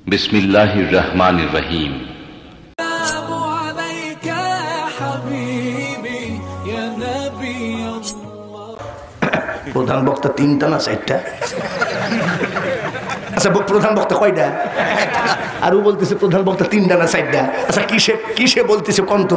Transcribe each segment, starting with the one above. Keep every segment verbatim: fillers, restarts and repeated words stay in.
বিসমিল্লাহির রহমানির রহিম। প্রধান বক্তা তিনটা না চারটা? আচ্ছা প্রধান বক্তা কয়টা? আরো বলতেছে প্রধান বক্তা তিনটা না চারটা। আচ্ছা কিসে কিসে বলতেছে কন্ত?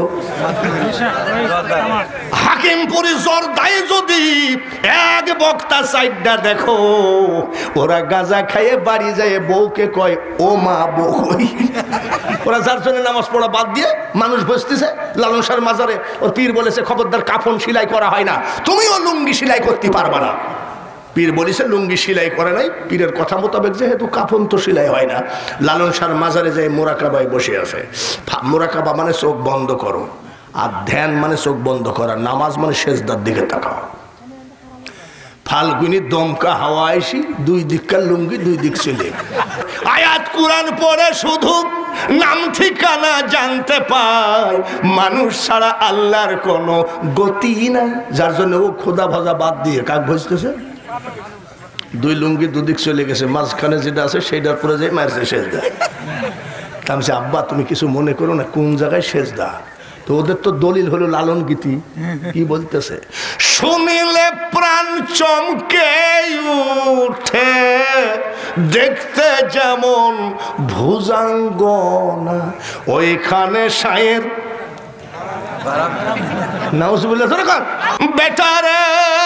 হাকিমপুরি জর্দায় যদি এক বক্তা চারটা দেখো, ওরা গাঁজা খাইয়ে বাড়ি যায় বউকে কয় ও মা বউ কই। ওরা যার জন্য নামাজ পড়া বাদ দিয়ে মানুষ বসতেছে লালন শাহর মাজারে। ওর পীর বলেছে খবরদার কাফন সেলাই করা হয় না, তুমিও লুঙ্গি সেলাই করতে পারবা না। পীর বলেছে লুঙ্গি সেলাই করে নাই, পীরের কথা মোতাবেক যেহেতু কাফন তো সেলাই হয় না। লালন শাহর মাজারে যায় মোরাকাবায় বসে আছে। মোরাকাবা মানে চোখ বন্ধ করো, আর ধ্যান মানে চোখ বন্ধ করা, নামাজ মানে সেজদার দিকে তাকাও। ফাল্গুনি দমকা হাওয়া আইসি, দুই দিককার লুঙ্গি দুই দিক চলে। আয়াত কুরআন পড়ে শুধু নাম ঠিকানা জানতে পায়, মানুষ ছাড়া আল্লাহর কোনো গতি নাই। যার জন্য ও খোদা ভাজা বাদ দিয়ে কাক ভজতেছে, দুই লুঙ্গি দুদিক চলে গেছে, মাঝখানে যেটা আছে সেটার পরে যাই মারছে সেজদা। তা আমি আব্বা তুমি কিছু মনে করো না, কোন জায়গায় সেজদা? তো ওদের তো দলিল হলো লালন গীতি। কি বলতেছে? শুনিলে প্রাণ চমকে উঠে, দেখতে যেমন ভুজাঙ্গনা, ওইখানে শায়ের নাউজুবিল্লাহ বেটারে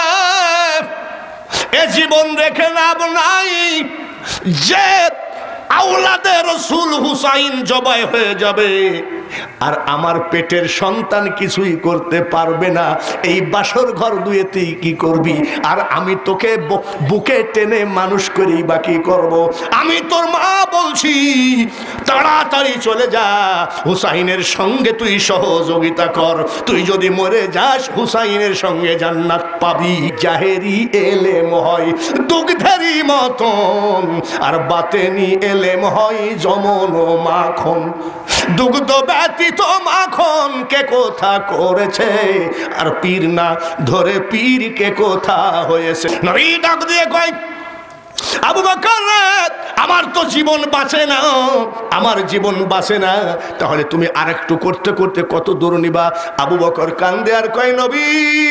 এ জীবন রেখে লাভ নাই, যে আওলাদে রসুল হুসাইন জবাই হয়ে যাবে আর আমার পেটের সন্তান কিছুই করতে পারবে না, এই বাসর ঘর দুয়েতেই কি করবি? আর আমি তোকে বুকে টেনে মানুষ করি বা কি করব? আমি তোর মা বলছি তাড়াতাড়ি চলে যা, হুসাইনের সঙ্গে তুই সহযোগিতা কর। তুই যদি মরে যাস হুসাইনের সঙ্গে জান্নাত পাবি। জাহেরি এলেম হয় দুগ্ধেরই মতন, আর বাতেনি এলেম হয় যমন ও মাখন। দুগ্ধ ব্যতীত মাখন কে কোথা করেছে, আর পীর না ধরে পীর কে কোথা হয়েছে। নবী ডাক দিয়ে কয় আবু বকর আমার তো জীবন বাঁচে না, আমার জীবন বাঁচে না, তাহলে তুমি আরেকটু করতে করতে কত দূর নিবা? আবু বকর কান্দে আর কয় নবী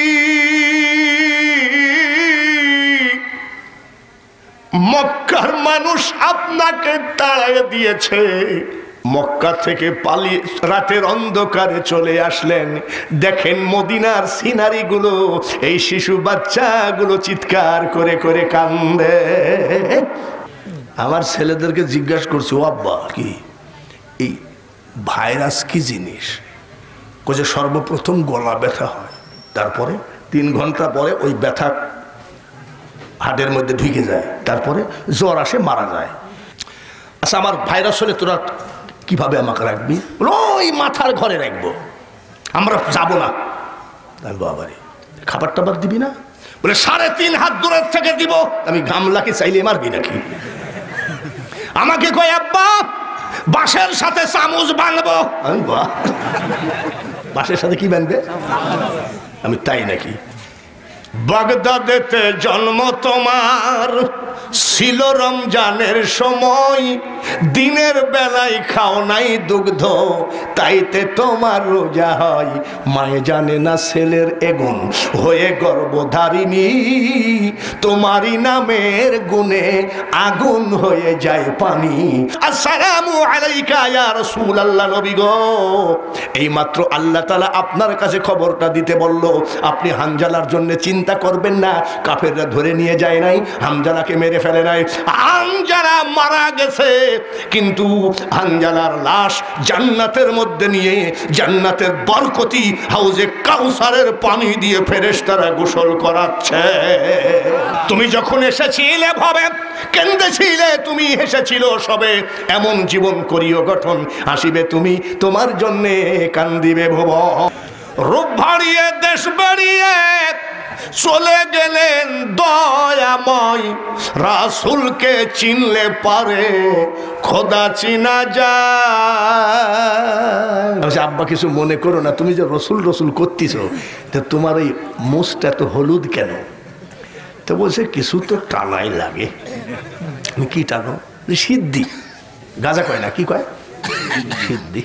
মক্কার মানুষ আপনাকে তাড়িয়ে দিয়েছে, মক্কা থেকে পালিয়ে রাতের অন্ধকারে চলে আসলেন। দেখেন মদিনার সিনারি গুলো, এই শিশু বাচ্চাগুলো চিৎকার করে করে কান্দে। আমার ছেলেদেরকে জিজ্ঞাসা করছি ও আব্বা কি এই ভাইরাস কি জিনিস? কোজে সর্বপ্রথম গলা ব্যথা হয়, তারপরে তিন ঘন্টা পরে ওই ব্যথা হাড়ের মধ্যে ঢুকে যায়, তারপরে জ্বর আসে মারা যায়। আচ্ছা আমার ভাইরাস হলে তোরা কিভাবে আমাকে রাখবি? ওই মাথার ঘরে রাখবো, আমরা যাবো না। বাবারে খাবার টাবার দিবি না? বলে সাড়ে তিন হাত দূরের থেকে দিব। আমি গামলাকে চাইলে মারবি নাকি? আমাকে কয় আব্বা বাঁশের সাথে চামচ বাঁধবো। বাঁশের সাথে কি বাঁধবে? আমি তাই নাকি? বাগদাদেতে জন্ম তোমার, ছিল রমজানের সময়, দিনের বেলায় খাও নাই দুগ্ধ, তাইতে তোমার রোজা হয়। মায়ে জানে না ছেলের এগুন, হয়ে গর্ভধারিণী তোমারই নামের গুণে আগুন হয়ে যায় পানি। আসসালামু আলাইকা ইয়া রাসূলুল্লাহ। নবী গো এই মাত্র আল্লাহ তাআলা আপনার কাছে খবরটা দিতে বলল, আপনি হানজালার জন্য চিন্তা করবেন না। কাফেররা ধরে নিয়ে যায় নাই, হানজালাকে মেরে ফেলে নাই। হানজালা মারা গেছে, কিন্তু হানজালার লাশ জান্নাতের মধ্যে নিয়ে জান্নাতের বরকতি হাউজে কাউসারের পানি দিয়ে ফেরেশতারা গোসল করাচ্ছে। তুমি যখন এসেছিলে ভাবে কেন্দেছিলে, তুমি হেসেছিল সবে, এমন জীবন করিও গঠন, হাসিবে তুমি তোমার জন্যে কান্দিবে ভব। রূপ ভাড়িয়ে দেশ বাড়িয়ে চলে গেলেন দয়াময়, রাসূলকে চিনলে পারে খোদা চিনা যায়। আব্বা কিছু মনে করো না, তুমি যে রসুল রসুল করতেছো, তো তোমার এই মুখটা এত হলুদ কেন? তো বলছে কিছু তো টানাই লাগে। কি টানো? সিদ্ধি। গাঁজা কয় না, কি কয়? সিদ্ধি।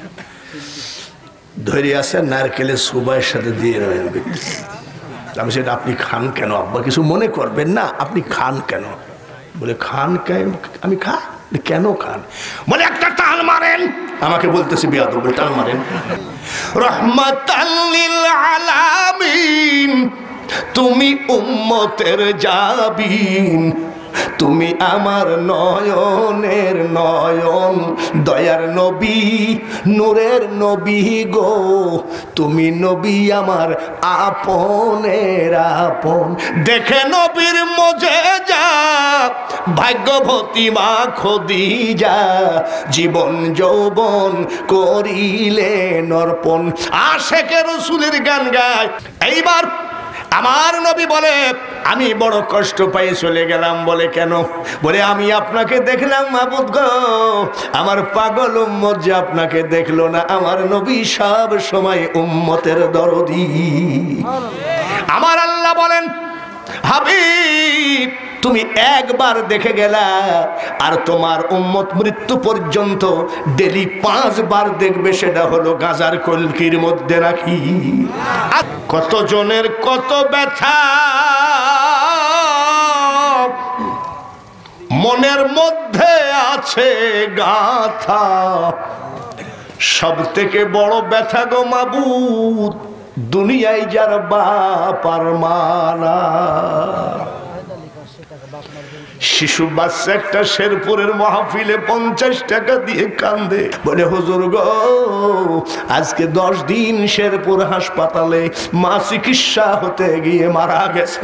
ধরে আছে নারকেলের সুবাইয়ের সাথে দিয়ে রয়েন। আমি সেটা আপনি খান কেন আব্বা? কিছু মনে করবেন না, আপনি খান কেন? বলে খান কেন? আমি খা কেন খান? বলে একটা টান মারেন। আমাকে বলতেছে বিয়াদব, বলে টান মারেন। রহমাতাল লিল আলামিন, তুমি উম্মতের জাবিন, তুমি আমার নয়নের নয়ন, দয়ার নবী, নূরের নবী গো, তুমি নবী আমার আপনের আপন। দেখে নবীর মজেজা, ভাগ্যবতী মা খদিজা, জীবন যৌবন করিলেন অর্পণ। আশেকে রাসূলের গান গায়। এইবার আমার নবী বলে, আমি বড় কষ্ট পাই চলে গেলাম। বলে কেন? বলে আমি আপনাকে দেখলাম মাবুদ গো, আমার পাগল উম্মত যে আপনাকে দেখলো না। আমার নবী সব সময় উম্মতের দরদি। আমার আল্লাহ বলেন, হাবিব তুমি একবার দেখে গেলা, আর তোমার উম্মত মৃত্যু পর্যন্ত ডেলি পাঁচবার দেখবে। সেটা হলো গাজার কলকির মধ্যে রাখি। কত জনের কত ব্যথা মনের মধ্যে আছে গাথা। সব থেকে বড় ব্যথা গো মাবুদ, দুনিয়ায় যার বাপ আর মানা। শিশু বাচ্চা একটা শেরপুরের মাহফিলে পঞ্চাশ টাকা দিয়ে কান্দে, বলে হুজুর গো আজকে দশ দিন শেরপুর হাসপাতালে মা চিকিৎসা হতে গিয়ে মারা গেছে।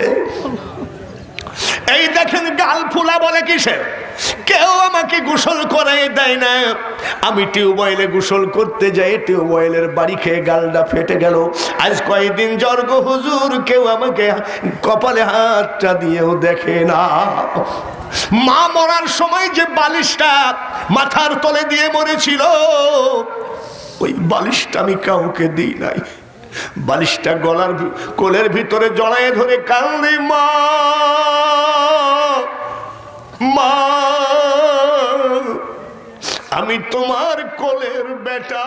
এই দেখেন গাল ফুলা বলে কিসে? কেউ আমাকে গোসল করাই দেয় না। আমি টিউবওয়েলে গোসল করতে যাই, টিউবওয়েলের বাড়ি খেয়ে গালটা ফেটে গেল। আজ কয়েকদিন জ্বর গো হুজুর, কেউ আমাকে কপালে হাতটা দিয়েও দেখে না। মা মরার সময় যে বালিশটা মাথার তলে দিয়ে মরেছিল, ওই বালিশটা আমি কাউকে দিই নাই। বালিশটা গলার কোলের ভিতরে জড়ায় ধরে কান্দি, মা মা আমি তোমার কোলের বেটা।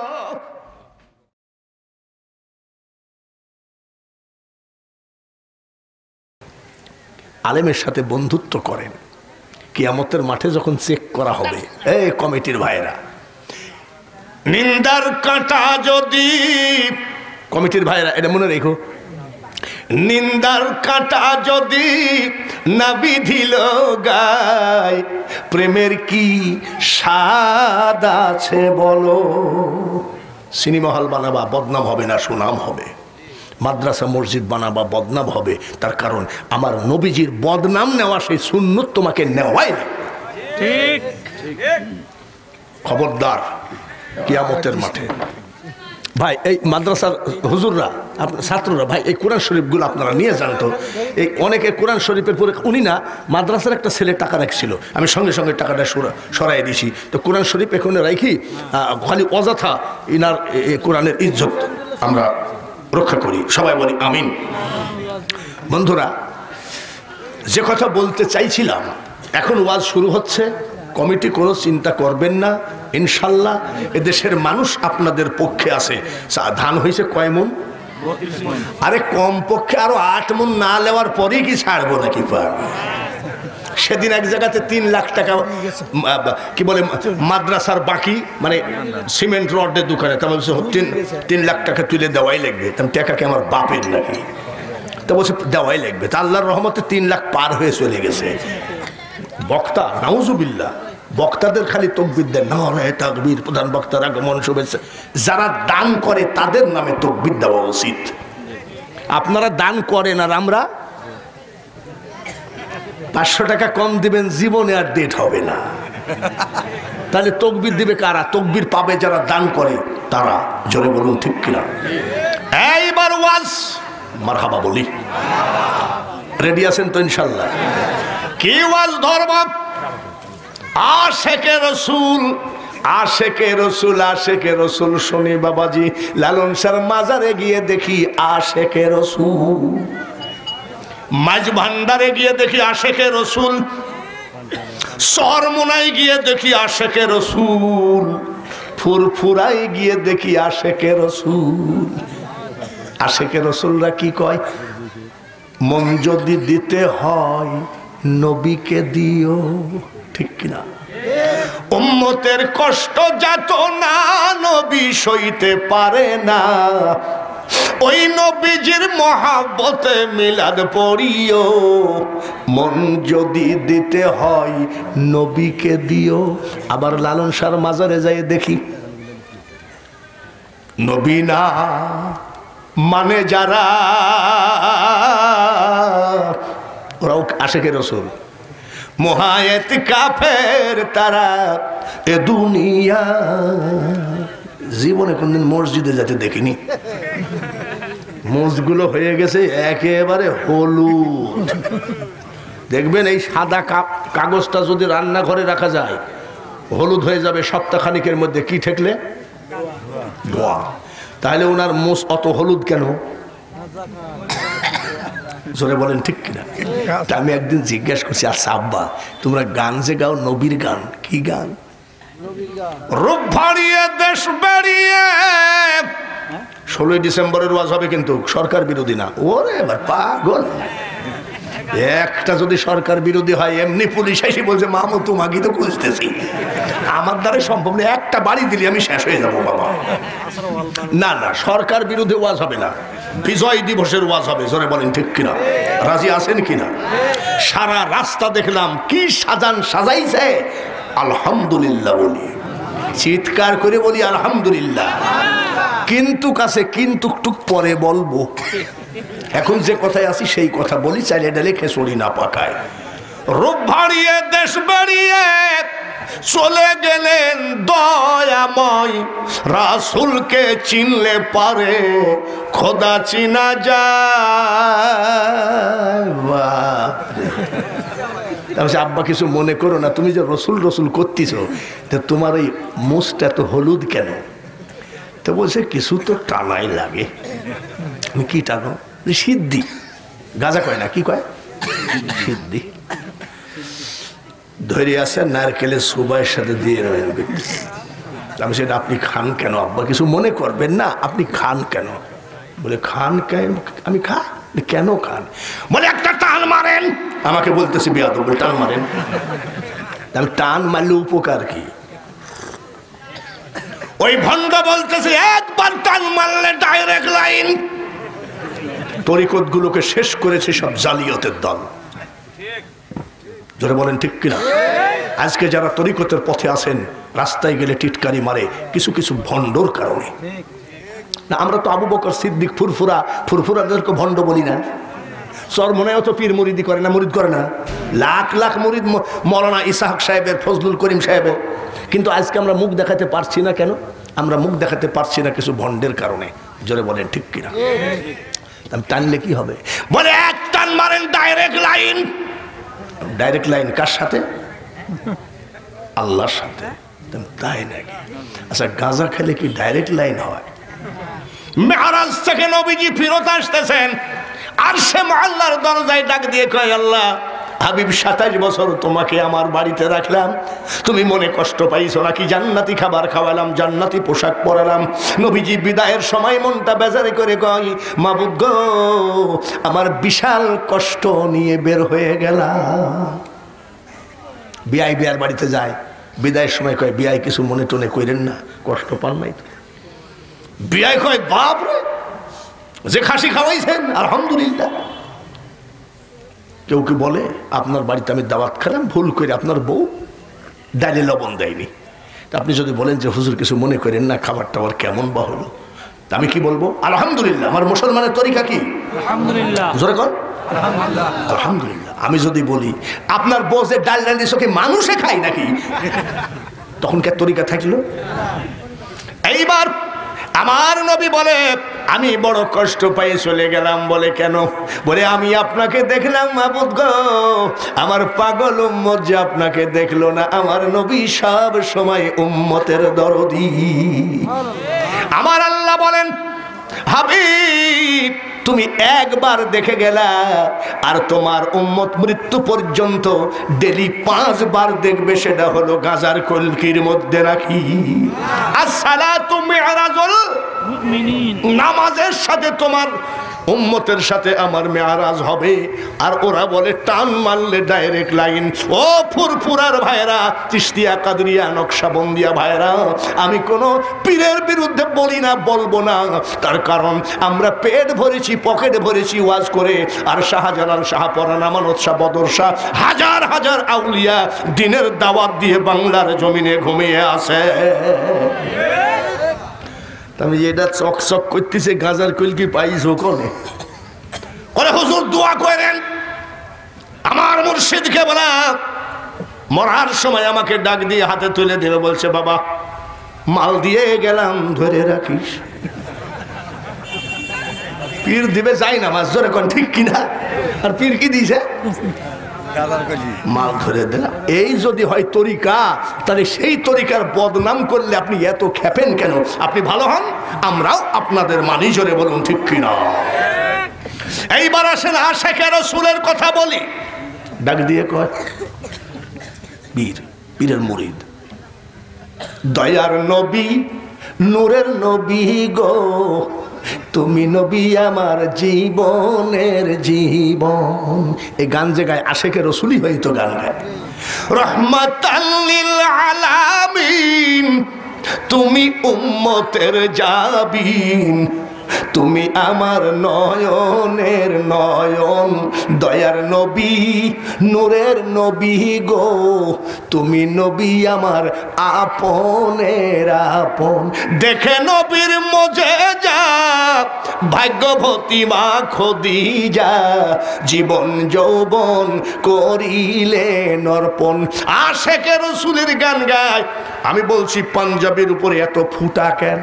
আলেমের সাথে বন্ধুত্ব করেন, কিয়ামতের মাঠে যখন চেক করা হবে। এই কমিটির ভাইরা, নিন্দার কাঁটা যদি, কমিটির ভাইরা এটা মনে রেখো, নিন্দার কাঁটা যদি না বিধিল গায়, প্রেমের কি স্বাদ আছে বলো। সিনেমা হল বানাবা, বদনাম হবে না, সুনাম হবে। মাদ্রাসা মসজিদ বানাবা, বদনাম হবে। তার কারণ আমার নবীজির বদনাম নেওয়া সেই সুন্নত তোমাকে নেওয়াই না। ঠিক, খবরদার কিয়ামতের মাঠে। ভাই এই মাদ্রাসার হুজুররা, আপনার ছাত্ররা, ভাই এই কোরআন শরীফগুলো আপনারা নিয়ে যান তো। এই অনেকে কোরআন শরীফের পরে, উনি না মাদ্রাসার একটা ছেলে টাকা রাখছিল, আমি সঙ্গে সঙ্গে টাকাটা সরাই দিছি। তো কোরআন শরীফ এখানে রাখি, খালি অযথা ইনার কোরআনের ইজ্জত আমরা রক্ষা করি। সবাই বলি আমিন। বন্ধুরা, যে কথা বলতে চাইছিলাম, এখন ওয়াজ শুরু হচ্ছে। কমিটি কোনো চিন্তা করবেন না, ইনশাল্লাহ এদেশের মানুষ আপনাদের পক্ষে আছে। ধান হয়েছে কয় মন? আরে কম পক্ষে আরো আট মন না নেওয়ার পরেই কি ছাড়বো নাকি? সেদিন এক জায়গাতে তিন লাখ টাকা কি বলে মাদ্রাসার বাকি, মানে সিমেন্ট রডের দোকানে, তার তিন তিন লাখ টাকা তুলে দেওয়াই লাগবে। তেমন টাকা কি আমার বাপের নাকি? তা বলছে দেওয়াই লাগবে। তা আল্লাহর রহমতে তিন লাখ পার হয়ে চলে গেছে। বক্তা নাউজুবিল্লাহ, বক্তাদের খালি তকবীর দেন, নারে তাকবীর, প্রধান বক্তার আগমন, শুভেচ্ছা। যারা দান করে তাদের নামে তকবীর দেওয়া উচিত। আপনারা দান করেন আর আমরা পাঁচশো টাকা কম দিবেন, জীবনে আর ডেট হবে না। তাহলে তকবীর দিবে কারা? তকবীর পাবে যারা দান করে তারা। জোরে বলুন ঠিক কিনা? এইবার ওয়াজ মারহাবা বলি। রেডি আছেন তো ইনশাল্লাহ? কি ওয়াজ ধরব? আশেকে রসুল, আশেকে রসুল, আশেকে রসুল শুনি বাবাজি। লালন স্যার মাজারে গিয়ে দেখি আশেকে রসুল, মাঝ ভান্ডারে গিয়ে দেখি আশেকে রসুল। চরমোনায় গিয়ে দেখি আশেকে রসুল, ফুরফুরাই গিয়ে দেখি আশেকে রসুল। আশেকে রসুলরা কি কয়? মন যদি দিতে হয় নবীকে দিও, ঠিক কিনা? উম্মতের কষ্ট যত না নবী সইতে পারে না, ওই নবীজির মহাব্বতে মিলাদ পড়িও। মন যদি দিতে হয় নবীকে দিও। আবার লালন শাহর মাজারে যাই দেখি, নবী না মানে যারা, ওরাও আশেকে রসুল, মোহায়েত কাফের তারা এ দুনিয়া। জীবনে কোনদিন মসজিদে যেতে দেখিনি। মোষগুলো হয়ে গেছে একেবারে হলুদ। দেখবেন এই সাদা কাগজটা যদি রান্নাঘরে রাখা যায় হলুদ হয়ে যাবে সপ্তাহখানিকের মধ্যে। কি ঠেকলে? ধোয়া। তাহলে ওনার মোষ অত হলুদ কেন? জোরে বলেন ঠিক কিনা? আমি একদিন জিজ্ঞেস করছি, আচ্ছা আব্বা তোমরা গান যে গাও নবীর গান, কি গান? রূপ ভাড়িয়ে দেশ বেরিয়ে। ষোলোই ডিসেম্বরের ওয়াজ হবে কিন্তু সরকার বিরোধী না। ওরে এবার পাগল, একটা যদি সরকার বিরোধী হয় এমনি পুলিশ এসে বলছে মামু তোমাকে তো খুঁজতেছি, আমার দ্বারা সম্ভব নেই, একটা বাড়ি দিলে আমি শেষ হয়ে যাবো বাবা। না না, সরকার বিরোধী ওয়াজ হবে না, বিজয় দিবসের ওয়াজ হবে। জোরে বলেন ঠিক কিনা? রাজি আছেন কিনা? সারা রাস্তা দেখলাম কি সাজান সাজাইছে, আলহামদুলিল্লাহ বলি, চিৎকার করে বলি আলহামদুলিল্লাহ। কিন্তু কাছে কিন্তু টুক পরে বলবো, এখন যে কথায় আছি সেই কথা বলি, চাইলে ডালে খেসড়ি না পাকায়। রূপ ভাড়িয়ে দেশ বেরিয়ে চলে গেলেন দয়াময়, রাসূলকে চিনলে পারে খোদা চিনা যায়। আব্বা কিছু মনে করো না, তুমি যে রসুল রসুল করতেছ তো তোমার এই মুখটা তো হলুদ কেন? তো বলছে কিছু তো টানাই লাগে। কি টানো? সিদ্ধি। গাঁজা কয় না, কি কয়? সিদ্ধি। ধরে আসে নারকেলের সুবাইয়ের সাথে দিয়ে রয়েন। আমি সেটা আপনি খান কেন আব্বা? কিছু মনে করবেন না, আপনি খান কেন? বলে খান কেন? আমি খা কেন খান? বলে একটা টান মারেন। আমাকে বলতেছি বেয়াদব, টান মারেন। আমি টান মারলে উপকার কি? ওই ভণ্ড বলতেছে একবার টান মারলে ডাইরেক্ট লাইন। তরিকত গুলোকে শেষ করেছে সব জালিয়াতের দল। জোরে বলেন ঠিক কিনা? আজকে যারা তরিকতের পথে আছেন রাস্তায় গেলে টিটকারি মারে কিছু কিছু ভণ্ডর কারণে। না আমরা তো আবু বকর সিদ্দিক ফুরফুরা, ফুরফুরাদেরকে ভণ্ড বলি না। চরমোনায়ও তো পীর মুরিদি করে না, মুরিদ করে না। লাখ লাখ মুরিদ মৌলানা ইসাহাক সাহেবের, ফজলুল করিম সাহেবের। কিন্তু আজকে আমরা মুখ দেখাতে পারছি না কেন? আমরা মুখ দেখাতে পারছি না কিছু ভণ্ডের কারণে। জোরে বলেন ঠিক কিনা? টানলে কি হবে? বলে এক টান মারেন ডাইরেক্ট লাইন। ডাইরেক্ট লাইন কার সাথে? আল্লাহর সাথে। তাই নাকি? আচ্ছা গাঁজা খেলে কি ডাইরেক্ট লাইন হয়? মেরাজ থেকে নবীজি ফিরত আসতেছেন, আর সে আল্লাহর দরজায় ডাক দিয়ে কয় আল্লাহ হাবিব সাতাশ বছর তোমাকে আমার বাড়িতে রাখলাম, তুমি মনে কষ্ট পাইছো নাকি? জান্নাতি খাবার খাওয়ালাম, জান্নাতি পোশাক পরালাম। নবীজি বিদায়ের সময় মনটা বেজারে করে কয় মাবুদ গো আমার বিশাল কষ্ট নিয়ে বের হয়ে গেলাম। বিআই বিয়ার বাড়িতে যায়, বিদায়ের সময় কয় বিআই কিছু মনে টনে কইরেন না, কষ্ট পান নাই তো? বিআই কয় বাপ রে যে খাসি খাওয়াইছেন আলহামদুলিল্লাহ। কেউ কি বলে আপনার বাড়িতে আমি দাওয়াত খেলাম, ভুল করে আপনার বউ ডালে লবণ দেয়নি। তা আপনি যদি বলেন যে হুজুর কিছু মনে করেন না, খাবার টাবার কেমন বা হলো, তা আমি কি বলবো? আলহামদুলিল্লাহ। আমার মুসলমানের তরিকা কি? আলহামদুলিল্লাহ। জোরে কর আলহামদুলিল্লাহ। আলহামদুলিল্লাহ। আমি যদি বলি আপনার বউ যে ডাল ডাল দিয়েছে কি মানুষে খায় নাকি, তখন কে তরিকা থাকলো? এইবার আমার নবী বলে আমি বড় কষ্ট পাই চলে গেলাম। বলে কেন? বলে আমি আপনাকে দেখলাম মাবুদ গো, আমার পাগল উম্মত যে আপনাকে দেখলো না। আমার নবী সব সময় উম্মতের দরদি। আমার আল্লাহ বলেন হাবিব তুমি একবার দেখে গেলা, আর তোমার উম্মত মৃত্যু পর্যন্ত ডেলি পাঁচবার দেখবে, সেটা হলো গাজার কলকির মধ্যে রাখি। আসসালাতু মি'রাজুল মুমিনিন, নামাজের সাথে তোমার উম্মতের সাথে আমার মেয়ারাজ হবে। আর ওরা বলে টান মারলে ডাইরেক্ট লাইন। ও ফুরফুরার ভাইরা, চিশতিয়া কাদরিয়া নকশাবন্দিয়া ভাইরা, আমি কোনো পীরের বিরুদ্ধে বলি না, বলবো না, তার কারণ আমরা পেট ভরেছি, পকেট ভরেছি ওয়াজ করে। আর শাহজালাল, শাহপরান, আমানত শাহ, বদর শাহ, হাজার হাজার আউলিয়া দিনের দাওয়াত দিয়ে বাংলার জমিনে ঘুমিয়ে আছে। আমি যেটা চক চক করতেছে গাজার কলকি পাইছো কোনে? ওরে হুজুর দোয়া করেন আমার মুর্শিদকে। বলা মরার সময় আমাকে ডাক দিয়ে হাতে তুলে দিল, বলছে বাবা মাল দিয়ে গেলাম, ধরে রাখিস। পীর দিবে যাই না মাছ ধরে, কোন ঠিক কিনা? আর পীর কি দিছে? মাল ধরে দিলাম। এই যদি হয় তরিকা, তাহলে সেই তরিকার বদনাম করলে আপনি এত খেপেন কেন? আপনি ভালো হন, আমরাও আপনাদের মানি, জোরে বলুন ঠিক কিনা। এইবার আসেন আশিকে রাসূলের কথা বলি। ডাক দিয়ে কয় পীর, পীরের মুরিদ, দয়ার নবী, নূরের নবী গো, তুমি নবী আমার জীবনের জীবন। এই গান যে গায় আশিকে রাসূলই হয়তো গান গায়। রহমাতাল লিল আলামিন, তুমি উম্মতের জাবিন, তুমি আমার নয়নের নয়ন, দয়ার নবী, নূরের নবী গো, তুমি নবী আমার আপনের আপন। দেখে নবীর মজেজা, ভাগ্যবতী মা খদিজা, জীবন যৌবন করিলেন অর্পণ। আশিকে রাসূলের গান গায়। আমি বলছি পাঞ্জাবের উপরে এত ফুটা কেন?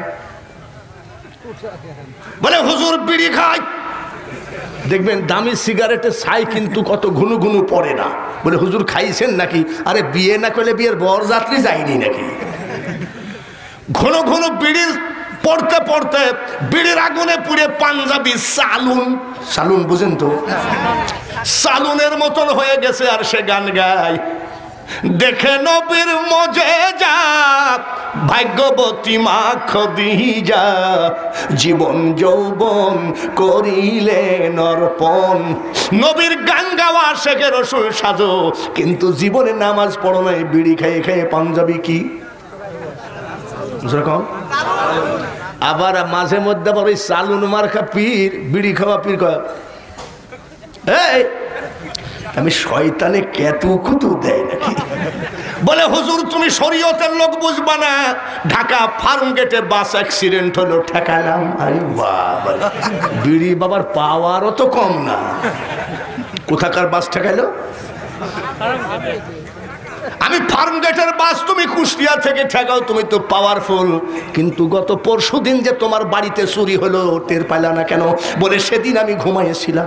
বলে হুজুর বিড়ি খায়, দেখবেন দামি সিগারেটের ছাই কিন্তু কত ঘুনু ঘুনু পড়ে না। বলে হুজুর খাইছেন নাকি? আরে বিয়ে না করলে বিয়ের বরযাত্রী যায়নি নাকি? ঘন ঘন বিড়ি পড়তে পড়তে বিড়ির আগুনে পুড়ে পাঞ্জাবি সালুন, সালুন বুঝেন তো, সালুনের মতন হয়ে গেছে। আর সে গান গায়, দেখে নবীর মজেজা, ভাগ্যবতী মা খদিজা, জীবন যৌবন করিলেন অর্পণ। নবীর গান গাওয়া আশিকে রাসূল সাজো, কিন্তু জীবনে নামাজ পড়ো নাই, বিড়ি খেয়ে খেয়ে পাঞ্জাবি কি যেরকম। আবার মাঝে মধ্যে আবার ওই সালুন মার্কা পীর, বিড়ি খাওয়া পীর কয়, এই আমি শয়তানে কেতু কুতু দেয় নাকি? বলে হুজুর তুমি শরীয়তের লোক বুঝবা না, ঢাকা ফার্ম গেটে বাস অ্যাক্সিডেন্ট হলো, ঠেকালাম। আরে বাবা, বিড়ি বাবার পাওয়ারও তো কম না। কোথাকার বাস ঠেকাইলো? আমি ফার্ম গেটের বাস, তুমি কুষ্টিয়া থেকে ঠেকাও, তুমি তো পাওয়ারফুল। কিন্তু গত পরশু দিন যে তোমার বাড়িতে চুরি হলো, টের পাইলা না কেন? বলে সেদিন আমি ঘুমাইছিলাম,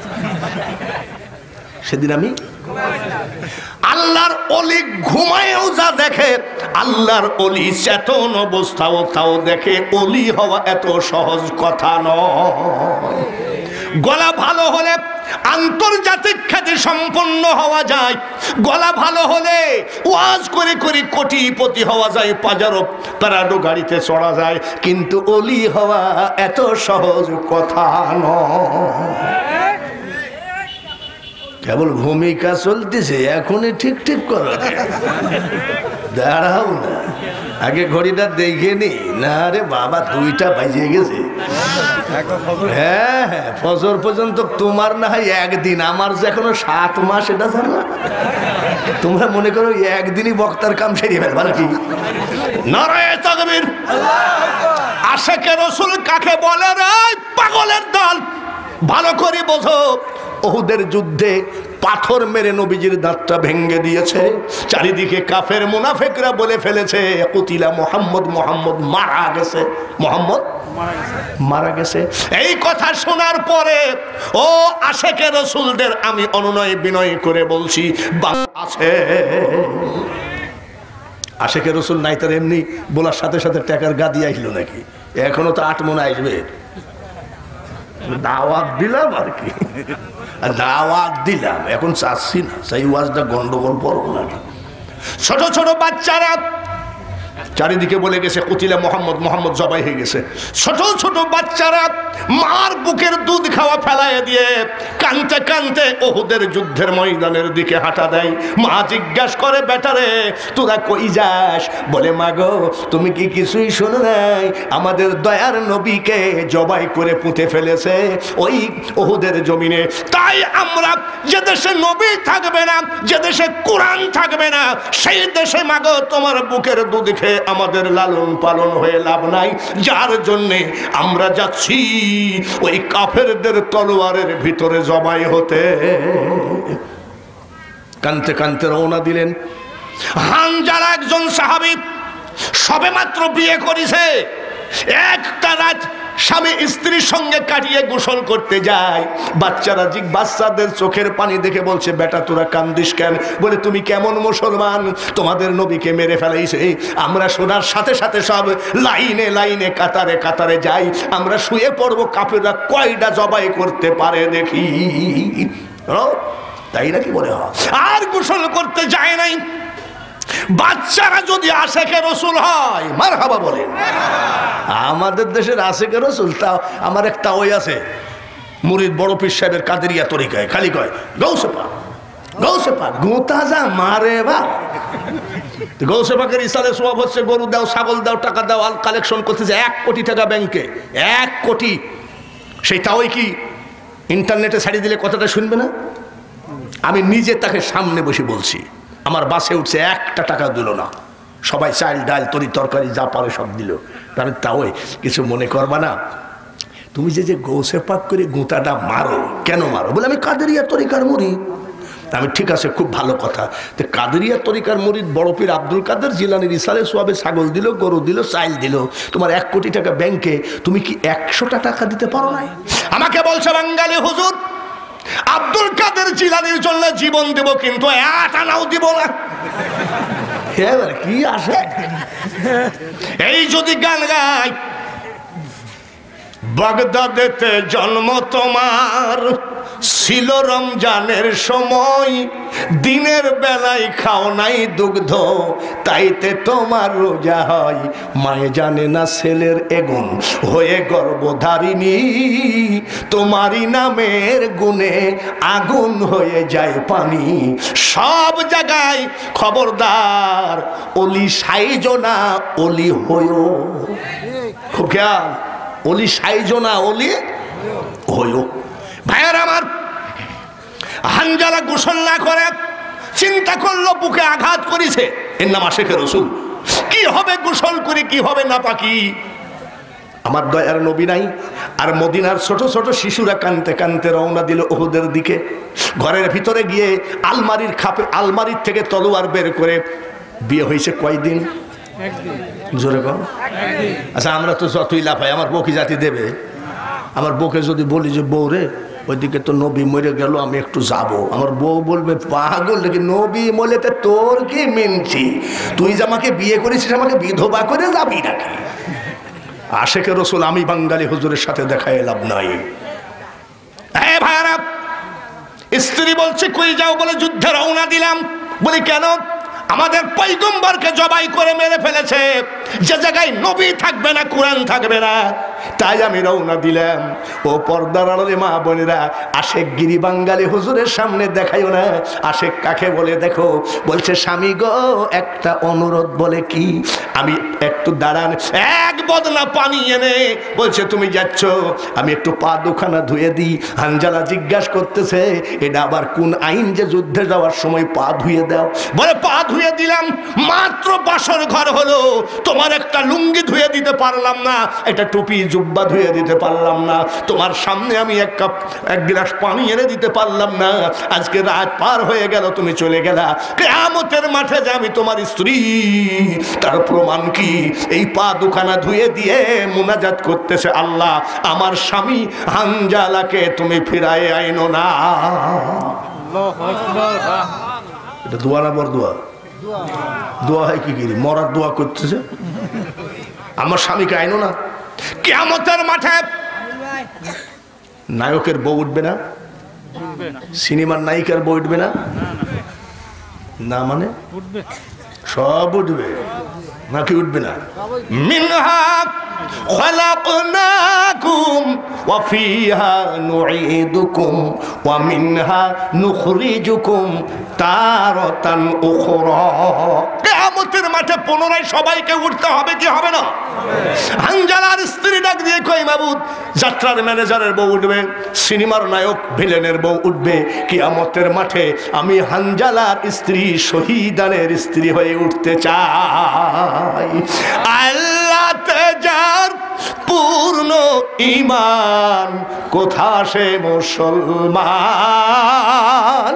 সেদিন আমি। আল্লাহর ওলি ঘুমায়েও যা দেখে, আল্লাহর ওলি চেতন অবস্থাও তাও দেখে। ওলি হওয়া এত সহজ কথা নয়। গলা ভালো হলে আন্তর্জাতিক খ্যাতি সম্পন্ন হওয়া যায়, গলা ভালো হলে ওয়াজ করে করে কোটিপতি হওয়া যায়, পাজারো প্যারাডো গাড়িতে চড়া যায়, কিন্তু ওলি হওয়া এত সহজ কথা নয়। কেবল ভূমিকা চলতেছে, এখনই ঠিক ঠিক করো, দাঁড়াও না, আগে ঘড়িটা দেখে নি। না রে বাবা, দুইটা বাজে গেছে। হ্যাঁ হ্যাঁ, ফজর পর্যন্ত তোমার না হয় একদিন, আমার যে এখনো সাত মাস, এটা জানো? তোমরা মনে করো একদিনই বক্তার কাম সেরে ফেলবা নাকি? নারায়ে তাকবীর। আশিকে রাসূল কাকে বলে রে পাগলের দল? ভালো করে বোঝো। উহুদের যুদ্ধে পাথর মেরে নবীজির দাঁতটা ভেঙে দিয়েছে। চারিদিকে কাফের মুনাফিকরা বলে ফেলেছে কুতিলা মুহাম্মদ, মুহাম্মদ মারা গেছে, মুহাম্মদ মারা গেছে। এই কথা শোনার পরে ও আশিকে রাসূলদের আমি অনুনয় বিনয় করে বলছি, আছে আশিকে রাসূল নাই তার এমনি বলার সাথে সাথে টাকার গাদি আইলো নাকি? এখনো তো আট মনে আসবে। দাওয়াত দিলাম আর কি, দাওয়াত দিলাম, এখন চাচ্ছি না সেই ওয়াজটা গন্ডগোল পড়বো না। ছোট ছোট বাচ্চারা চারিদিকে বলে গেছে কুতিলা মোহাম্মদ, মোহাম্মদ জবাই হয়ে গেছে। ছোট ছোট বাচ্চারা মার বুকের দুধ খাওয়া ফেলায় দিয়ে কানতে কানতে ওহুদের যুদ্ধের ময়দানের দিকে হাঁটা দেয়। মা জিজ্ঞাসা করে, বেটারে তোরা কই যাস? বলে, মা গো তুমি কি কিছুই শোনো নাই? আমাদের দয়ার নবীকে জবাই করে পুঁতে ফেলেছে ওই ওহুদের জমিনে। তাই আমরা যে দেশে নবী থাকবে না, যে দেশে কোরআন থাকবে না, সেই দেশে মা গো তোমার বুকের দুধ খেয়ে আমাদের লালন পালন হয়ে লাভ নাই। যার জন্যে আমরা যাচ্ছি ওই কাফেরদের তলোয়ারের ভিতরে জবাই হতে। কানতে কানতে রওনা দিলেন। হানজালা একজন সাহাবী, সবে মাত্র বিয়ে করেছে, একটা রাত স্বামী স্ত্রীর সঙ্গে কাটিয়ে গোসল করতে যায়। বাচ্চারা জিগ বাচ্চাদের চোখের পানি দেখে বলছে, বেটা তোরা কান্দিস কেন? বলে, তুমি কেমন মুসলমান, তোমাদের নবীকে মেরে ফেলাইছে। আমরা শোনার সাথে সাথে সব লাইনে লাইনে কাতারে কাতারে যাই, আমরা শুয়ে পড়বো, কাফেররা কয়টা জবাই করতে পারে দেখি। তাই নাকি বলে, আর গোসল করতে যায় নাই। বাচ্চারা যদি আশেকে রসুল হয়, মারহাবা বলেন। আমাদের দেশের আশেকে রসুল, তা আমার একটা ওই আছে মুরিদ বড় পীর সাহেবের কাদেরিয়া তরিকায়, খালি কয় গৌসে পাক, গৌসে পাক, গোতা যা মারে বা। গৌসে পাকের ইসালে সওয়াব হচ্ছে গরু দাও, ছাগল দাও, টাকা দাও, আল কালেকশন করতেছে এক কোটি টাকা ব্যাংকে, এক কোটি। সেইটা ওই কি ইন্টারনেটে ছাড়িয়ে দিলে কথাটা শুনবে না? আমি নিজে তাকে সামনে বসে বলছি, আমার বাসে উঠছে, একটা টাকা দিল না, সবাই চাল ডাল তরি তরকারি যা পারে সব দিল। তাহলে তাও কিছু মনে করবা না, তুমি যে যে গৌসে পাক করে গুঁতাটা মারো, কেন মারো? বলে, আমি কাদেরিয়া তরিকার মুরিদ। আমি, ঠিক আছে, খুব ভালো কথা। তো কাদেরিয়া তরিকার মুরিদ বড় পীর আব্দুল কাদের জিলানীর ইসালে সোয়াবে ছাগল দিল, গরু দিল, চাইল দিল, তোমার এক কোটি টাকা ব্যাংকে, তুমি কি একশোটা টাকা দিতে পারো নাই? আমাকে বলছে বাঙালি হুজুর, আব্দুল কাদের জিলানীর জন্য জীবন দেব, কিন্তু এক আনাও দিব না। কি আসে এই যদি গান গাই, বাগদাদেতে জন্ম তোমার, ছিল রমজানের সময়, দিনের বেলায় খাও নাই দুগ্ধ, তাইতে তোমার রোজা হয়। মায়ে জানে না ছেলের এগুন, হয়ে গর্ভধারিণী, তোমারই নামের গুণে আগুন হয়ে যায় পানি। সব জায়গায় খবরদার, অলি সাইজো না অলি হয়ো। খুব খেয়াল, অলি সাইজো না অলি হয়ো। ভাইয়ার আমার, হানজালা গোসল না করে চিন্তা করলো, বুকে আঘাত করেছে, এর নাম আশেকে রসুল, কি হবে গোসল করে, কি হবে না পাকি। আমার দয়ার নবী নাই। আর মদিনার ছোট ছোট শিশুরা কানতে কানতে রওনা দিল ওহুদের দিকে। ঘরের ভিতরে গিয়ে আলমারির খাপে, আলমারির থেকে তলোয়ার বের করে, বিয়ে হয়েছে কয়দিন? জোরে কম। আচ্ছা, আমরা তো যতই লাফাই, আমার বউ কি জাতি দেবে? আমার বউকে যদি বলি যে বউ রে, ওইদিকে তো নবী মরে গেল, আমি একটু যাব, আমার বউ বলবে, পাগল নাকি, নবী মরে তো তোর কি মিনছি, তুই যে আমাকে বিয়ে করেছিস আমাকে বিধবা করে যাবি নাকি? আশেকে রসুল আমি বাঙালি হুজুরের সাথে দেখা এলাম নাই। হ্যাঁ ভাইরা, স্ত্রী বলছে কই যাও? বলে, যুদ্ধে রওনা দিলাম। বলি, কেন? আমাদের পয়গম্বরকে জবাই করে মেরে ফেলেছে, যে জায়গায় নবী থাকবে না, কোরআন থাকবে না, তাই আমি রওনা দিলাম। ও পর্দার আড়ালে মা বোনেরা, আশেক গিরি বাঙালি হুজুরের সামনে দেখাইও না। আশেক কাকে বলে দেখো? বলছে, স্বামী গো একটা অনুরোধ। বলে, কি? আমি একটু দাঁড়ান, এক বদনা পানি এনে, বলছে তুমি যাচ্ছ, আমি একটু পা দুখানা ধুয়ে দিই। হানজালা জিজ্ঞাসা করতেছে, এটা আবার কোন আইন যে যুদ্ধে যাওয়ার সময় পা ধুয়ে দাও? বলে, পা ধুয়ে দিলাম, মাত্র বাসর ঘর হলো, তোমার একটা লুঙ্গি ধুয়ে দিতে পারলাম না, একটা টুপি জুব্বা ধুয়ে দিতে পারলাম না, তোমার সামনে আমি এক কাপ এক গ্লাস পানি এনে দিতে পারলাম না। আজকে রাত পার হয়ে গেল, তুমি চলে গেলা, কিয়ামতের মাঠে যে আমি তোমার স্ত্রী, তার প্রমাণ কি? এই পা দুখানা ধুয়ে দিয়ে মুনাজাত করতেছে, আল্লাহ আমার স্বামী হানজালাকে তুমি ফিরায়ে আইনো না। এটা দোয়া না বড় দোয়া? দোয়া হয় কি গিরি, মরার দোয়া করতেছে, আমার স্বামীকে আইনো না। কিয়ামতের মাঠে নায়কের বউ উঠবে না? সিনেমার নায়িকার বউ উঠবে না? না মানে সব উঠবে নাকি উঠবে না? মিনহা খালাকনাকুম ওয়া ফিহা নুঈদুকুম ওয়া মিনহা নুখরিজুকুম তারাতান উখরা। কিয়ামতের মাঠে পুনরায় সবাইকে উঠতে হবে কি হবে না? হানজালার স্ত্রী ডাক দিয়ে কই মাবুদ, যাত্রার ম্যানেজারের বউ উঠবে, সিনেমার নায়ক ভিলেনের বউ উঠবে, কিয়ামতের মাঠে আমি হানজালার স্ত্রী শহীদানের স্ত্রী হয়ে উঠতে চাই। আল্লাহ তেজার পূর্ণ ঈমান, কোথা সে মুসলমান।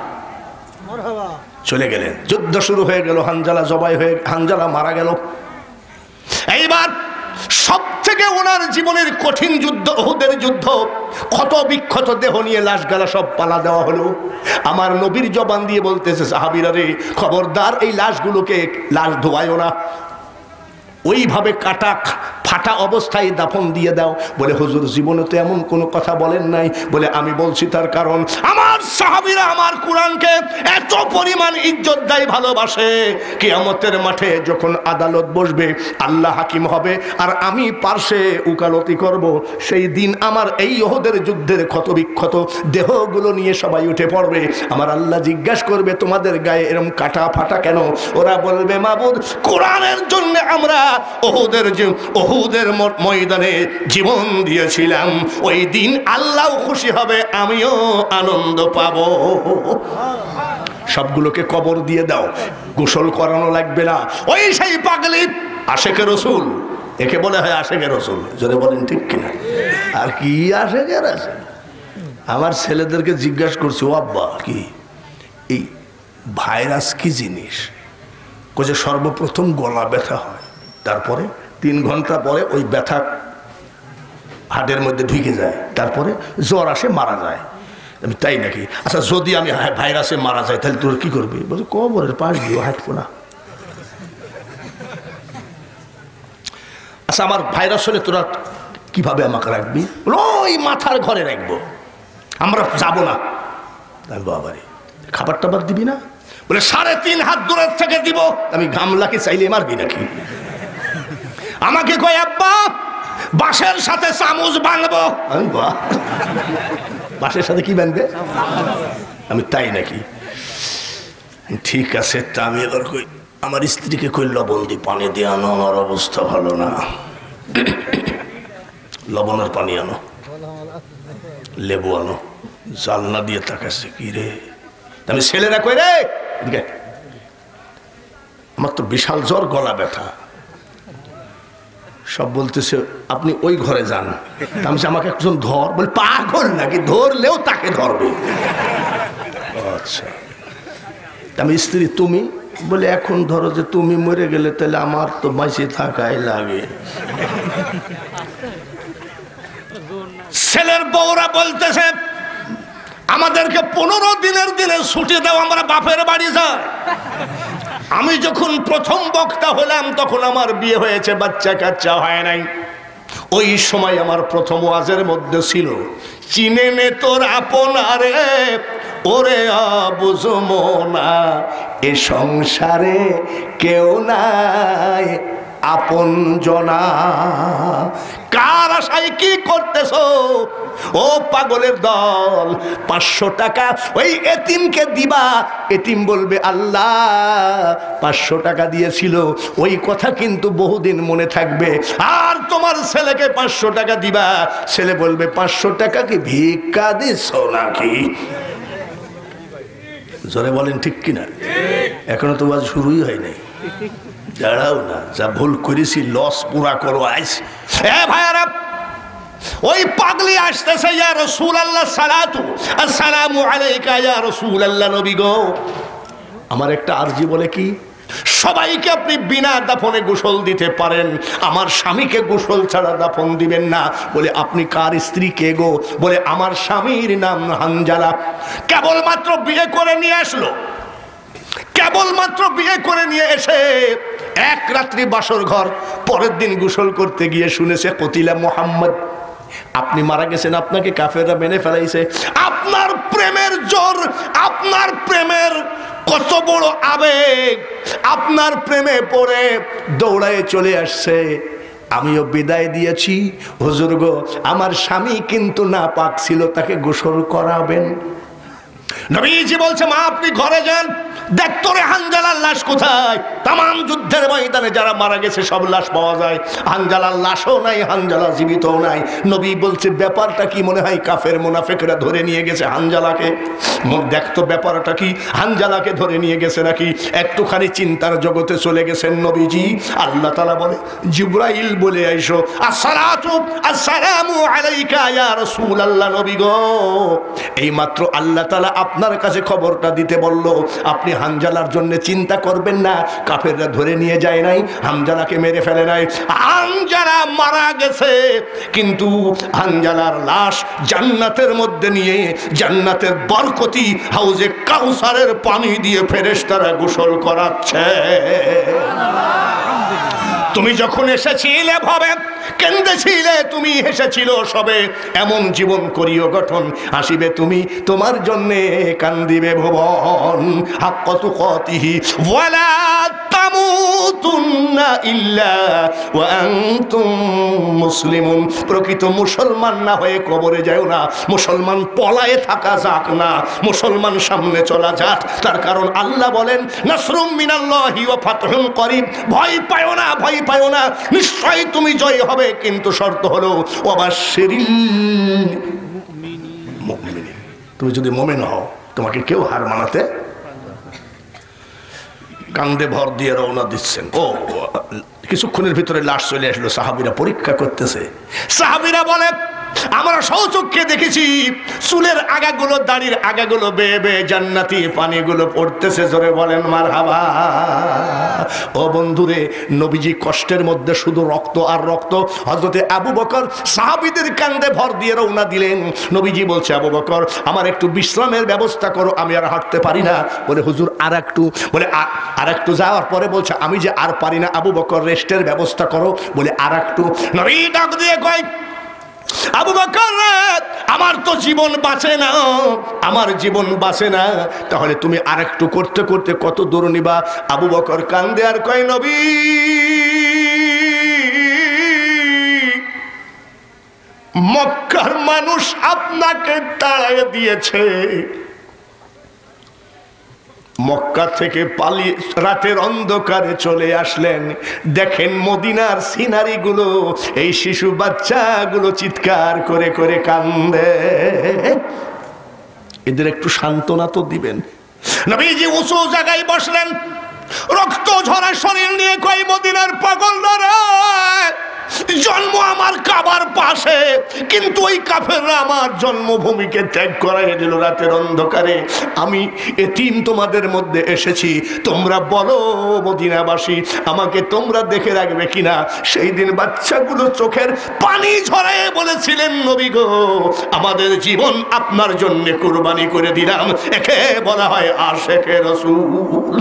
চলে গেলেন, যুদ্ধ শুরু হয়ে গেল, হানজালা জবাই হয়ে হানজালা মারা গেল। এইবার সব থেকে ওনার জীবনের কঠিন যুদ্ধ উহুদের যুদ্ধ, ক্ষত বিক্ষত দেহ নিয়ে লাশ গালা সব পালা দেওয়া হলো। আমার নবীর জবান দিয়ে বলতেছে, সাহাবীরা রে খবরদার এই লাশগুলোকে লাশ ধোয়ায়ও না, ওইভাবে কাটা ফাটা অবস্থায় দাফন দিয়ে দাও। বলে হুজুর জীবনে তো এমন কোনো কথা বলেন নাই। বলে আমি বলছি তার কারণ আমার সাহাবীরা আমার কোরআনকে এত পরিমাণ ইজ্জত দেয়, ভালোবাসে। কিয়ামতের মাঠে যখন আদালত বসবে, আল্লাহ হাকিম হবে আর আমি পার্শ্বে উকালতি করব, সেই দিন আমার এই উহুদের যুদ্ধের ক্ষত বিক্ষত দেহগুলো নিয়ে সবাই উঠে পড়বে। আমার আল্লাহ জিজ্ঞাসা করবে তোমাদের গায়ে এরকম কাটা ফাটা কেন? ওরা বলবে মাবুদ কোরআনের জন্য আমরা উহুদের উহুদের ময়দানে জীবন দিয়েছিলাম, ওই দিন আল্লাহ খুশি হবে, আমিও আনন্দ পাবো। সবগুলোকে কবর দিয়ে দাও, গোসল করানো লাগবে না। ওই সেই পাগলি আশেকে রসুল, একে বলে হয় আশেকে রসুল, যদি বলেন ঠিক কিনা? আর কি আশেকের আছে? আমার ছেলেদেরকে জিজ্ঞাসা করছি, ও আব্বা কি এই ভাইরাস কি জিনিস? কোজে সর্বপ্রথম গলা ব্যথা হয়, তারপরে তিন ঘন্টা পরে ওই ব্যথা হাড়ের মধ্যে ঢুকে যায়, তারপরে জ্বর আসে, মারা যায়। আমি তাই নাকি? আচ্ছা যদি আমি ভাইরাসে মারা যাই তাহলে তোর কি করবি? বলছে কবরের পাশ দিয়ে হাঁটবো না। আচ্ছা আমার ভাইরাস হলে তোরা কিভাবে আমাকে রাখবি? ওই মাথার ঘরে রাখবো, আমরা যাবো না। বাবারে খাবার টাবার দিবি না? বলে সাড়ে তিন হাত দূরের থেকে দিব। আমি গামলাকে চাইলে মারবি নাকি? আমাকে কয় আব্বা বাঁশের সাথে চামচ বাঁধবো। বাঁশের সাথে কি বাঁধবে? আমি তাই নাকি? ঠিক আছে, তা আমি এবার কই আমার স্ত্রীকে কই লবণ দিয়ে পানি দিয়ে আনো, আমার অবস্থা ভালো না। লবণের পানি আনো, লেবু আনো। জালনা দিয়ে তাকাচ্ছে, কি রে? আমি ছেলেরা কই রে, আমার তো বিশাল জ্বর, গলা ব্যথা। সব বলতেছে আপনি ওই ঘরে যান। আমি আমাকে একজন ধর, বলে পাগল নাকি? ধরলেও তাকে ধরবে। আচ্ছা আমি স্ত্রী তুমি? বলে এখন ধরো যে তুমি মরে গেলে তাহলে আমার তো বাঁচে থাকাই লাগে। ছেলের বউরা বলতেছে আমাদেরকে পনেরো দিনের দিনে ছুটি দাও, আমরা বাপের বাড়ি যাই। আমি যখন প্রথম বক্তা হলাম তখন আমার বিয়ে হয়েছে, বাচ্চা কাচ্চা হয় নাই। ওই সময় আমার প্রথম ওয়াজের মধ্যে ছিল চিনে নে তোর আপনারে, ওরে বুঝমো না এ সংসারে কেউ নাই আপন জনা। কার আশায় কি করতেছো ও পাগলের দল? পাঁচশো টাকা ওই এতিমকে দিবা, এতিম বলবে আল্লাহ পাঁচশো টাকা দিয়েছিল, ওই কথা কিন্তু বহুদিন মনে থাকবে। আর তোমার ছেলেকে পাঁচশো টাকা দিবা, ছেলে বলবে পাঁচশো টাকা কি ভিক্ষা দিছ নাকি? জোরে বলেন ঠিক কিনা? এখনো তো আজ শুরুই হয় নাই। দাঁড়াও না, যা ভুল করেছি লস পুরা করো আইস। এ ভাইয়ারা, ওই পাগলি আসতেছে, ইয়া রাসূলুল্লাহ সালাতু আসসালামু আলাইকা ইয়া রাসূলুল্লাহ, নবী গো আমার একটা আরজি। বলে কি? সবাইকে আপনি বিনা দাফনে গোসল দিতে পারেন, আমার স্বামীকে গোসল ছাড়া দাফন দিবেন না। বলে আপনি কার স্ত্রী? কে গো? বলে আমার স্বামীর নাম হানজালা, কেবলমাত্র বিয়ে করে নিয়ে আসলো। কেবলমাত্র বিয়ে করে নিয়ে এসে এক রাত্রি বাসর ঘর, পরের দিন গোসল করতে গিয়ে শুনেছে কতিলা মুহাম্মদ, আপনি মারা গেছেন, আপনাকে কাফেররা মেনে ফেলাইছে। আপনার প্রেমের জোর, আপনার প্রেমের কত বড় আবেগ, আপনার প্রেমে পড়ে দৌড়ায় চলে আসছে। আমিও বিদায় দিয়েছি। হুজুর গো, আমার স্বামী কিন্তু নাপাক ছিল, তাকে গোসল করাবেন। নবীজি বলছে, মা আপনি ঘরে যান, দেখ তোরে হানজালার লাশ কোথায়। তামাম যুদ্ধের ময়দানে যারা মারা গেছে সব লাশ পাওয়া যায়, হানজালার লাশও নাই, হানজালা জীবিতও নাই। নবী বলছে, ব্যাপারটা কি? মনে হয় কাফের মুনাফিকরা ধরে নিয়ে গেছে হানজালাকে। দেখতো ব্যাপারটা কি, হানজালাকে ধরে নিয়ে গেছে নাকি। একটুখানি চিন্তার জগতে চলে গেছেন নবীজি। আল্লাহ তাআলা বলে, জিবরাইল বলে আইসো, আসসালাতু আসসালামু আলাইকা ইয়া রাসূলুল্লাহ। নবী গো, এইমাত্র আল্লাহ তাআলা আপনার কাছে খবরটা দিতে বলল, আপনি হানজালার জন্য চিন্তা করবেন না। কাফেররা ধরে নিয়ে যায় নাই, হানজালাকে মেরে ফেলে নাই। হানজালা মারা গেছে, কিন্তু হানজালার লাশ জান্নাতের মধ্যে নিয়ে জান্নাতের বরকতি হাউজে কাউসারের পানি দিয়ে ফেরেশতারা গোসল করাচ্ছে। তুমি যখন এসেছিলে ভবে কেন্দেছিলে, তুমি হেসেছিল সবে, এমন জীবন করিও গঠন, হাসিবে তুমি, তোমার জন্যে কান্দিবে ভুবন। হাক্কা তুকাতিহি ওয়ালা তামুতুন্না ইল্লা ওয়া আনতুম মুসলিমুন। প্রকৃত মুসলমান না হয়ে কবরে যাও না, মুসলমান পলায়ে থাকা যাক না, মুসলমান সামনে চলা যাক। তার কারণ আল্লাহ বলেন, নাসরুম মিনাল্লাহি ওয়া ফাতহুন করিব। ভয় পাও না, ভয় পাও না, নিশ্চয়ই তুমি জয় হবে, কিন্তু শর্ত হলো ওয়াবাশশিরিল মুমিনিন। তুমি যদি মুমিন হও, তোমাকে কেউ হার মানাতে। কান্দে ভর দিয়ে রওনা দিচ্ছেন। ও কিছুক্ষণের ভিতরে লাশ চলে আসলো, সাহাবীরা পরীক্ষা করতেছে। সাহাবীরা বলে, আমরা সৌচক্ষে দেখেছি চুলের আগাগুলো, দাড়ির আগাগুলো বেয়ে বেয়ে জান্নাতি পানিগুলো পড়তেছে। জোরে বলেন মারহাবা। ও বন্ধুরে, নবীজি কষ্টের মধ্যে শুধু রক্ত আর রক্ত। হযরতে আবু বকর সাহাবীদের কান্দে ভর দিয়ে রওনা দিলেন। নবীজি বলছে, আবু বকর আমার একটু বিশ্রামের ব্যবস্থা করো, আমি আর হাঁটতে পারি না। বলে হুজুর আর একটু, বলে আর একটু যাওয়ার পরে বলছে, আমি যে আর পারি না। আবু বকর রেস্টের ব্যবস্থা করো, বলে আর একটু। নবী ডাক দিয়ে কয়, আবু বকর আমার তো জীবন বাঁচে না, আমার জীবন বাঁচে না, তাহলে তুমি আরেকটু করতে করতে কত দূর নিবা? আবু বকর কান্দে আর কয়, নবী মক্কার মানুষ আপনাকে তাড়ায় দিয়েছে, মক্কা থেকে পালিয়ে রাতের অন্ধকারে চলে আসলেন। দেখেন মদিনার সিনারি গুলো, এই শিশু বাচ্চাগুলো চিৎকার করে করে কান্দে, এদের একটু সান্ত্বনা তো দিবেন। নবীজি উঁচু জায়গায় বসলেন, রক্ত ঝরা শরীর নিয়ে কয়, মদিনার পাগলরা, জন্ম আমার কাবার পাশে, কিন্তু ওই কাফেররা আমার জন্মভূমিকে ত্যাগ করাইয়ে দিল রাতের অন্ধকারে। আমি এতিম তোমাদের মধ্যে এসেছি, তোমরা বলো মদিনাবাসী, আমাকে তোমরা দেখে রাখবে কিনা? সেই দিন বাচ্চাগুলো চোখের পানি ঝরায় বলেছিলেন, নবী গো আমাদের জীবন আপনার জন্য কুরবানি করে দিলাম। একে বলা হয় আশেকে রাসূল।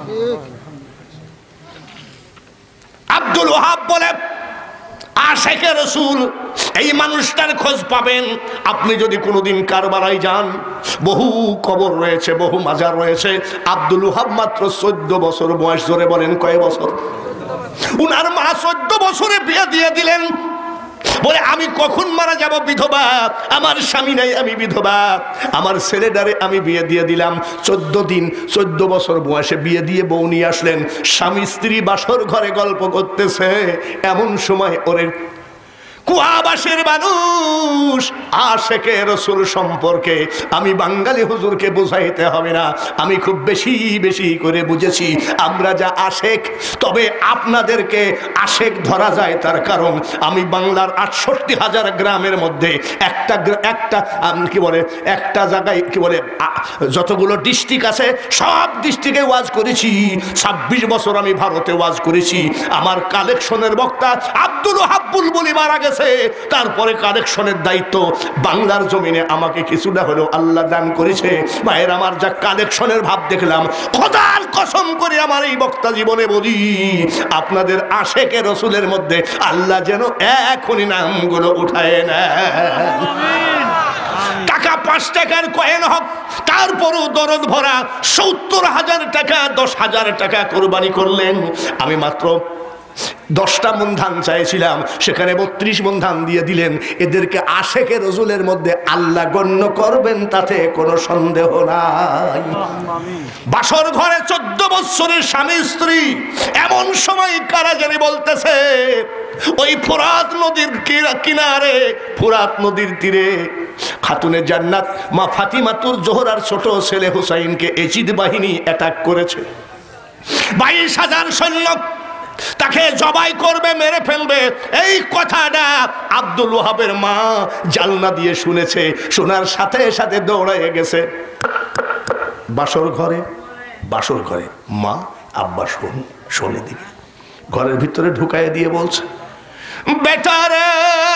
আব্দুল ওয়াহাব বলে, আশেকে রাসূল এই মানুষটার খোঁজ পাবেন আপনি যদি কোনোদিন কারবালায় যান। বহু কবর রয়েছে, বহু মাজার রয়েছে। আব্দুল ওয়াহাব মাত্র চোদ্দ বছর বয়স। ধরে বলেন কয় বছর? উনার মা চোদ্দ বছরে বিয়ে দিয়ে দিলেন। বলে আমি কখন মারা যাব বিধবা, আমার স্বামী নাই, আমি বিধবা, আমার ছেলেটারে আমি বিয়ে দিয়ে দিলাম। চোদ্দ দিন চোদ্দ বছর বয়সে বিয়ে দিয়ে বউ নিয়ে আসলেন। স্বামী স্ত্রী বাসর ঘরে গল্প করতেছে, এমন সময় ওরে কুয়াবাসের মানুষ আশেকে রাসূল সম্পর্কে আমি বাঙালি হুজুরকে বুঝাইতে হবে না, আমি খুব বেশি বেশি করে বুঝেছি। আমরা যা আশেক, তবে আপনাদেরকে আশেক ধরা যায় তার কারণ আমি বাংলার আটষট্টি হাজার গ্রামের মধ্যে একটা একটা কি বলে একটা জায়গায় কি বলে যতগুলো ডিস্ট্রিক্ট আছে সব ডিস্ট্রিক্টে ওয়াজ করেছি। ছাব্বিশ বছর আমি ভারতে ওয়াজ করেছি। আমার কালেকশনের বক্তা আব্দুল ওয়াহাব বুলবুলি মারা গেছে গেছে, তারপরে কালেকশনের দায়িত্ব বাংলার জমিনে আমাকে কিছুটা হলেও আল্লাহ দান করেছে। ভাইয়ের আমার, যা কালেকশনের ভাব দেখলাম, খোদার কসম করে আমার এই বক্তা জীবনে বলি, আপনাদের আশেকে রসুলের মধ্যে আল্লাহ যেন এখনই নামগুলো উঠায় নেন। টাকা পাঁচ টাকার কয়েন হোক, তারপরও দরদ ভরা সত্তর হাজার টাকা, দশ হাজার টাকা কোরবানি করলেন। আমি মাত্র দশটা মন ধান চাইছিলাম, সেখানে বত্রিশ মন ধান দিয়ে দিলেন। এদেরকে আশেকে রসুলের মধ্যে আল্লাহ গণ্য করবেন, তাতে কোনো সন্দেহ নাই। বাসর ঘরে চোদ্দ বছরের স্বামী স্ত্রী, এমন সময় কারা জানি বলতেছে, ওই ফোরাত নদীর কিনারে, ফোরাত নদীর তীরে খাতুনে জান্নাত মা ফাতিমাতুর জোহরার ছোট ছেলে হুসাইনকে এজিদ বাহিনী অ্যাটাক করেছে। বাইশ হাজার সৈন্য তাকে জবাই করবে, মেরে ফেলবে। এই কথাটা আব্দুল ওয়াহাবের মা জালনা দিয়ে শুনেছে, শোনার সাথে সাথে দৌড়ায় গেছে বাসর ঘরে। বাসর ঘরে মা আব্বা শোন শোনে দিকে ঘরের ভিতরে ঢুকাই দিয়ে বলছে, বেটারে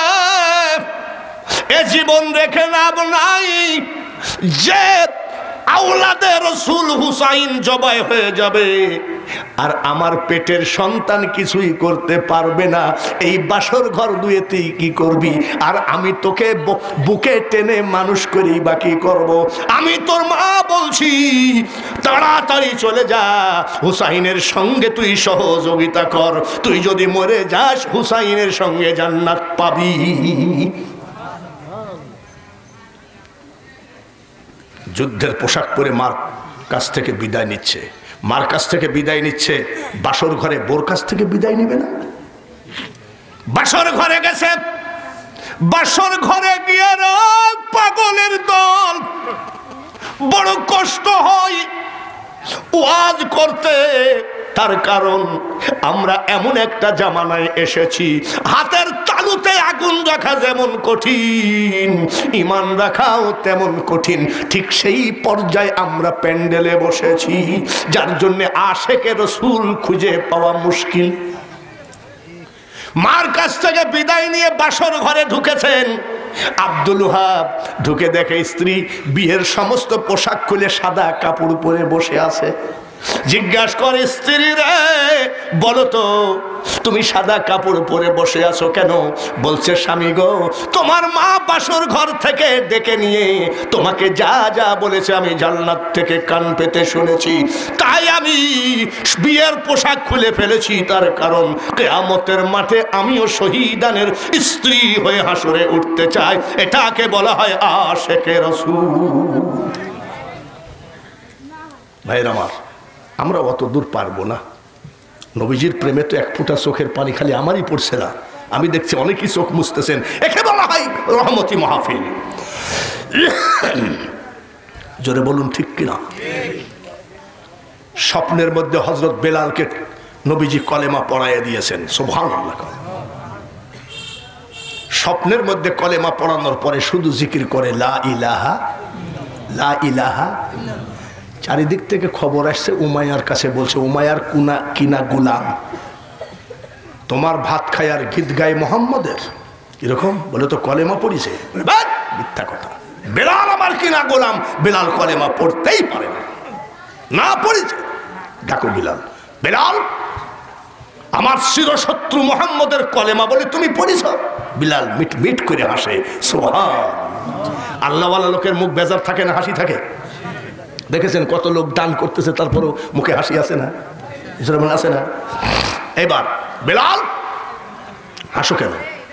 এ জীবন রেখে লাভ নাই, যে আওলাদে রসুল হুসাইন জবাই হয়ে যাবে আর আমার পেটের সন্তান কিছুই করতে পারবে না, এই বাসর ঘর দুয়ে তুই কি করবি? আর আমি তোকে বুকে টেনে মানুষ করি বা কি করব? আমি তোর মা বলছি, তাড়াতাড়ি চলে যা, হুসাইনের সঙ্গে তুই সহযোগিতা কর। তুই যদি মরে যাস, হুসাইনের সঙ্গে জান্নাত পাবি। যুদ্ধের পোশাক পরে মার কাছ থেকে বিদায় নিচ্ছে, মার কাছ থেকে বিদায় নিচ্ছে, বাসর ঘরে বোর কাছ থেকে বিদায় নেবে না? বাসর ঘরে গেছে, বাসর ঘরে গিয়ে পাগলের দল, বড় কষ্ট হয় ওয়াজ করতে। তার কারণ আমরা এমন একটা জামানায় এসেছি, হাতের তালুতে আগুন রাখা যেমন কঠিন, ইমান রাখাও তেমন কঠিন। ঠিক সেই পর্যায়ে আমরা প্যান্ডেলে বসেছি, যার জন্য আশেকে রসুল খুঁজে পাওয়া মুশকিল। মার কাছ থেকে বিদায় নিয়ে বাসর ঘরে ঢুকেছেন আব্দুল ওয়াহাব। ঢুকে দেখে স্ত্রী বিয়ের সমস্ত পোশাক খুলে সাদা কাপড় পরে বসে আছে। জিজ্ঞাসা করে, স্ত্রী রে বলো তো, তুমি সাদা কাপড় পরে বসে আছো কেন? বলছে, স্বামী গো, তোমার মা বাসর ঘর থেকে ডেকে নিয়ে তোমাকে যা যা বলেছে আমি জান্নাত থেকে কান পেতে শুনেছি, তাই আমি বিয়ের পোশাক খুলে ফেলেছি। তার কারণ কিয়ামতের মাঠে আমিও শহীদানের স্ত্রী হয়ে হাসরে উঠতে চাই। এটাকে বলা হয় আশেকে রাসূল। ভাইরা আমার, আমরা অত দূর পারবো না। নবীজির প্রেমে তো এক ফোঁটা চোখের পানি খালি আমারই পড়ছে না, আমি দেখছি অনেকেই চোখ মুছতেছেন। একে বলা হয় রহমতি মাহফিল। জোরে বলুন ঠিক কিনা? স্বপ্নের মধ্যে হযরত বেলালকে নবীজি কলেমা পড়াইয়া দিয়েছেন, সুবহানাল্লাহ। স্বপ্নের মধ্যে কলেমা পড়ানোর পরে শুধু জিকির করে লা ইলাহা লা ইলাহা। চারিদিক থেকে খবর আসছে, উমাইয়ার কাছে বলছে, উমাইয়ার কুনা কিনা গুলাম, তোমার ভাত খায় আর গীত গায় মোহাম্মদের। কিরকম? বলে তো কলেমা পড়িছে। মিথ্যা কথা, বেলাল আমার কিনা গোলাম, বেলাল কলেমা পড়তেই পারে না, না পড়েছে। ডাকো বিলাল। বেলাল, আমার চিরশত্রু মোহাম্মদের কলেমা বলে তুমি পড়িছ? বিলাল মিট মিট করে হাসে। সুবহান। আল্লাহওয়ালা লোকের মুখ বেজার থাকে না হাসি থাকে? দেখেছেন কত লোক দান করতেছে, তারপরও মুখে হাসি আসে না, আসে না? এবার বেলাল হাসো কেন?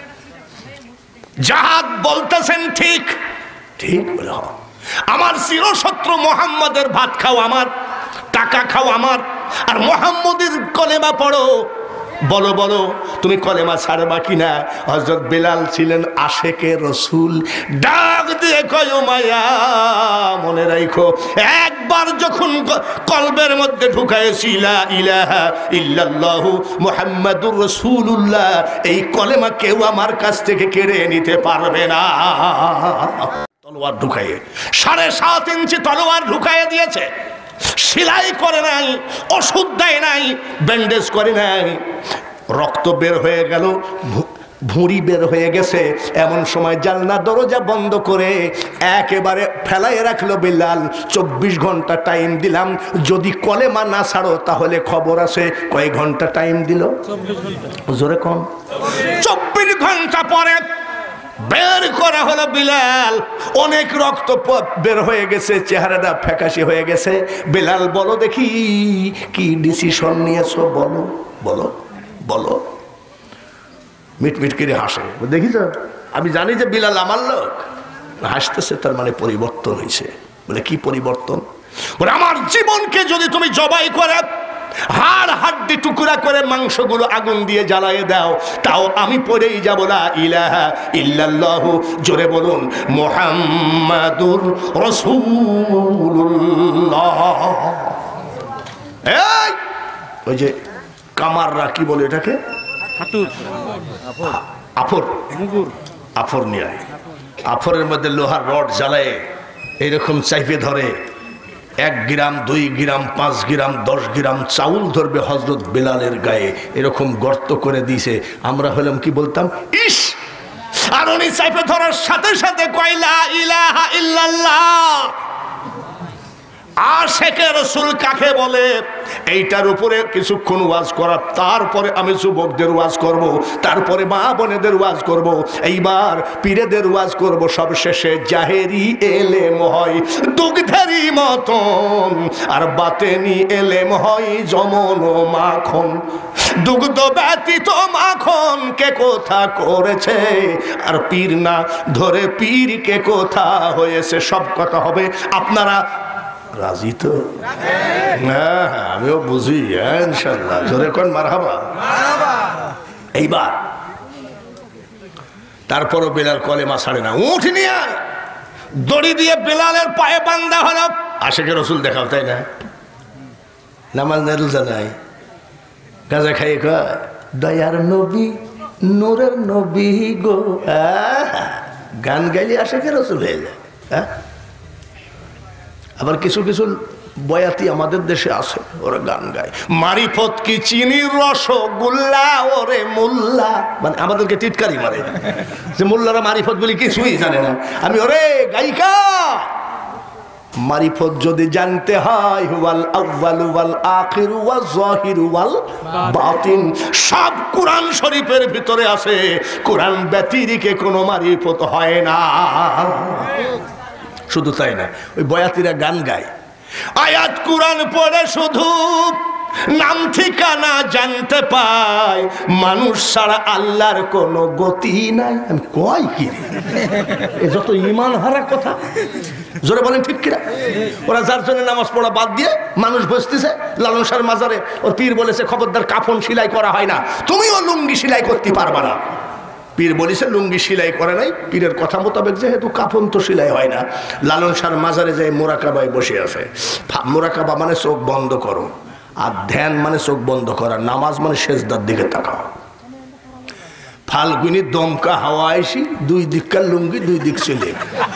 জাহাদ বলতেছেন ঠিক ঠিক বলে, আমার চিরশত্রু মোহাম্মদের ভাত খাও আমার, টাকা খাও আমার, আর মোহাম্মদের কলেমা পড়ো। বলো বলো তুমি কলেমা ছাড়বা কিনা? হযরত বেলাল ছিলেন আশেকে রসুল। ডাক দিয়ে কয়, মায়া মনে রাখো, একবার যখন কলবের মধ্যে ঢুকাইছি লা ইলাহা ইল্লাল্লাহু মুহাম্মাদুর রাসূলুল্লাহ, এই কলেমা কেউ আমার কাছ থেকে কেড়ে নিতে পারবে না। তলোয়ার ঢুকাইয়ে সাড়ে সাত ইঞ্চি তলোয়ার ঢুকাইয়ে দিয়েছে। সেলাই করে নাই, ওষুধ দেয় নাই, ব্যান্ডেজ করে নাই। রক্ত বের হয়ে গেল, ভুঁড়ি বের হয়ে গেছে। এমন সময় জানলা দরজা বন্ধ করে একেবারে ফেলায় রাখলো বিলাল। চব্বিশ ঘন্টা টাইম দিলাম, যদি কলেমা না ছাড়ো তাহলে খবর আছে। কয় ঘন্টা টাইম দিল? জোরে কম। চব্বিশ ঘন্টা পরে বের করা হলো বিলাল। অনেক রক্ত বের হয়ে গেছে, চেহারাটা ফ্যাকাশি হয়ে গেছে। বিলাল বলো দেখি কি ডিসিশন নিয়েছো, বলো বলো বলো। মিটমিট করে হাসে। দেখিস আমি জানি যে বিলাল আমার লোক। হাসতেছে, তার মানে পরিবর্তন হয়েছে। বলে কি পরিবর্তন? বলে আমার জীবনকে যদি তুমি জবাই করে হাড় হাড্ডি টুকরা করে মাংসগুলো আগুন দিয়ে জ্বালায়ে দাও, তাও আমি পড়েই যাব না ইলাহা ইল্লাল্লাহু। জোরে বলুন মুহাম্মাদুর রাসূলুল্লাহ। এই ওই যে কামাররা কি বলে এটাকে? আফর। আফর নিয়ে আয়। আফরের মধ্যে লোহার রড জ্বালায় এইরকম চাইপে ধরে। এক গ্রাম, দুই গ্রাম, পাঁচ গ্রাম, দশ গ্রাম চাউল ধরবে হজরত বেলালের গায়ে, এরকম গর্ত করে দিয়েছে। আমরা হলাম কি বলতাম? ইস! আর উনি চাইপে ধরার সাথে সাথে কয়লা ইলাহা ইল্লাল্লাহ। আশেকে রাসূল কাকে বলে? এইটার উপরে কিছুক্ষণ ওয়াজ করা, তারপরে আমি যুবকদের ওয়াজ করব, তারপরে মা বোনেদের ওয়াজ করব, এইবার পীরেদের ওয়াজ করব। সব শেষে জাহেরি এলেম হয় দুগ্ধেরই মতন, আর বাতেনি এলেম হয় যমন ও মাখন। দুগ্ধ ব্যতীত মাখন কে কোথা করেছে, আর পীর না ধরে পীর কে কোথা হয়েছে। সব কথা হবে। আপনারা রাজি তো? হ্যাঁ, আমিও বুঝি ইনশাআল্লাহ। জোরে কোন মারহাবা। এইবার তারপরও বেলাল কলেমা ছাড়ে না। উঠ নিয়ে দড়ি দিয়ে বেলালের পায়ে বান্ধা হলো। আশেকে রসুল দেখাও, তাই না? নামাজ নাই, রোজা নাই, গাঁজা খাই কয় দয়ার নবী নূরের নবী গো। গান গাইলে আশেকে রসুল হয়ে যায়। হ্যাঁ, আবার কিছু কিছু বয়াতি আমাদের দেশে আছে, ওরা গান গায় মারিফত কি চিনির রসগোল্লা ওরে মোল্লা। মানে আমাদেরকে টিটকারি মারে যে মোল্লারা মারিফত বলি কিছুই জানে না। আমি ওরে গায়িকা, মারিফত যদি জানতে হয় হুয়াল আউয়ালু ওয়াল আখিরু ওয়াজ যাহিরু ওয়াল বাতিন। সব কোরআন শরীফের ভিতরে আছে। কোরআন ব্যতিরেকে কোনো মারিফত হয় না। শুধু তাই না, ওই বয়াতিরা গান গায়, আয়াত কোরআন পড়ে শুধু নাম ঠিকানা জানতে পায়। মানুষ ছাড়া আল্লাহর কোনো গতি নাই। আমি কয় কি এ যত ইমান হারা কথা। জোরে বলেন ঠিক কিনা? ওরা যার জন্য নামাজ পড়া বাদ দিয়ে মানুষ বসতেছে লালন শাহর মাজারে। ওর পীর বলেছে খবরদার কাফন সেলাই করা হয় না, তুমিও লুঙ্গি সেলাই করতে পারবা না। পীর বলেছে লুঙ্গি সেলাই করে নাই। পীরের কথা মোতাবেক যেহেতু কাফন তো সেলাই হয় না, লালন শাহর মাজারে যায় মোরাকাবায় বসে আছে। মোরাকাবা মানে চোখ বন্ধ করো, আর ধ্যান মানে চোখ বন্ধ করা, নামাজ মানে সেজদার দিকে তাকাও। ফাল্গুনি দমকা হাওয়া আইসি, দুই দিককার লুঙ্গি দুই দিক চলে।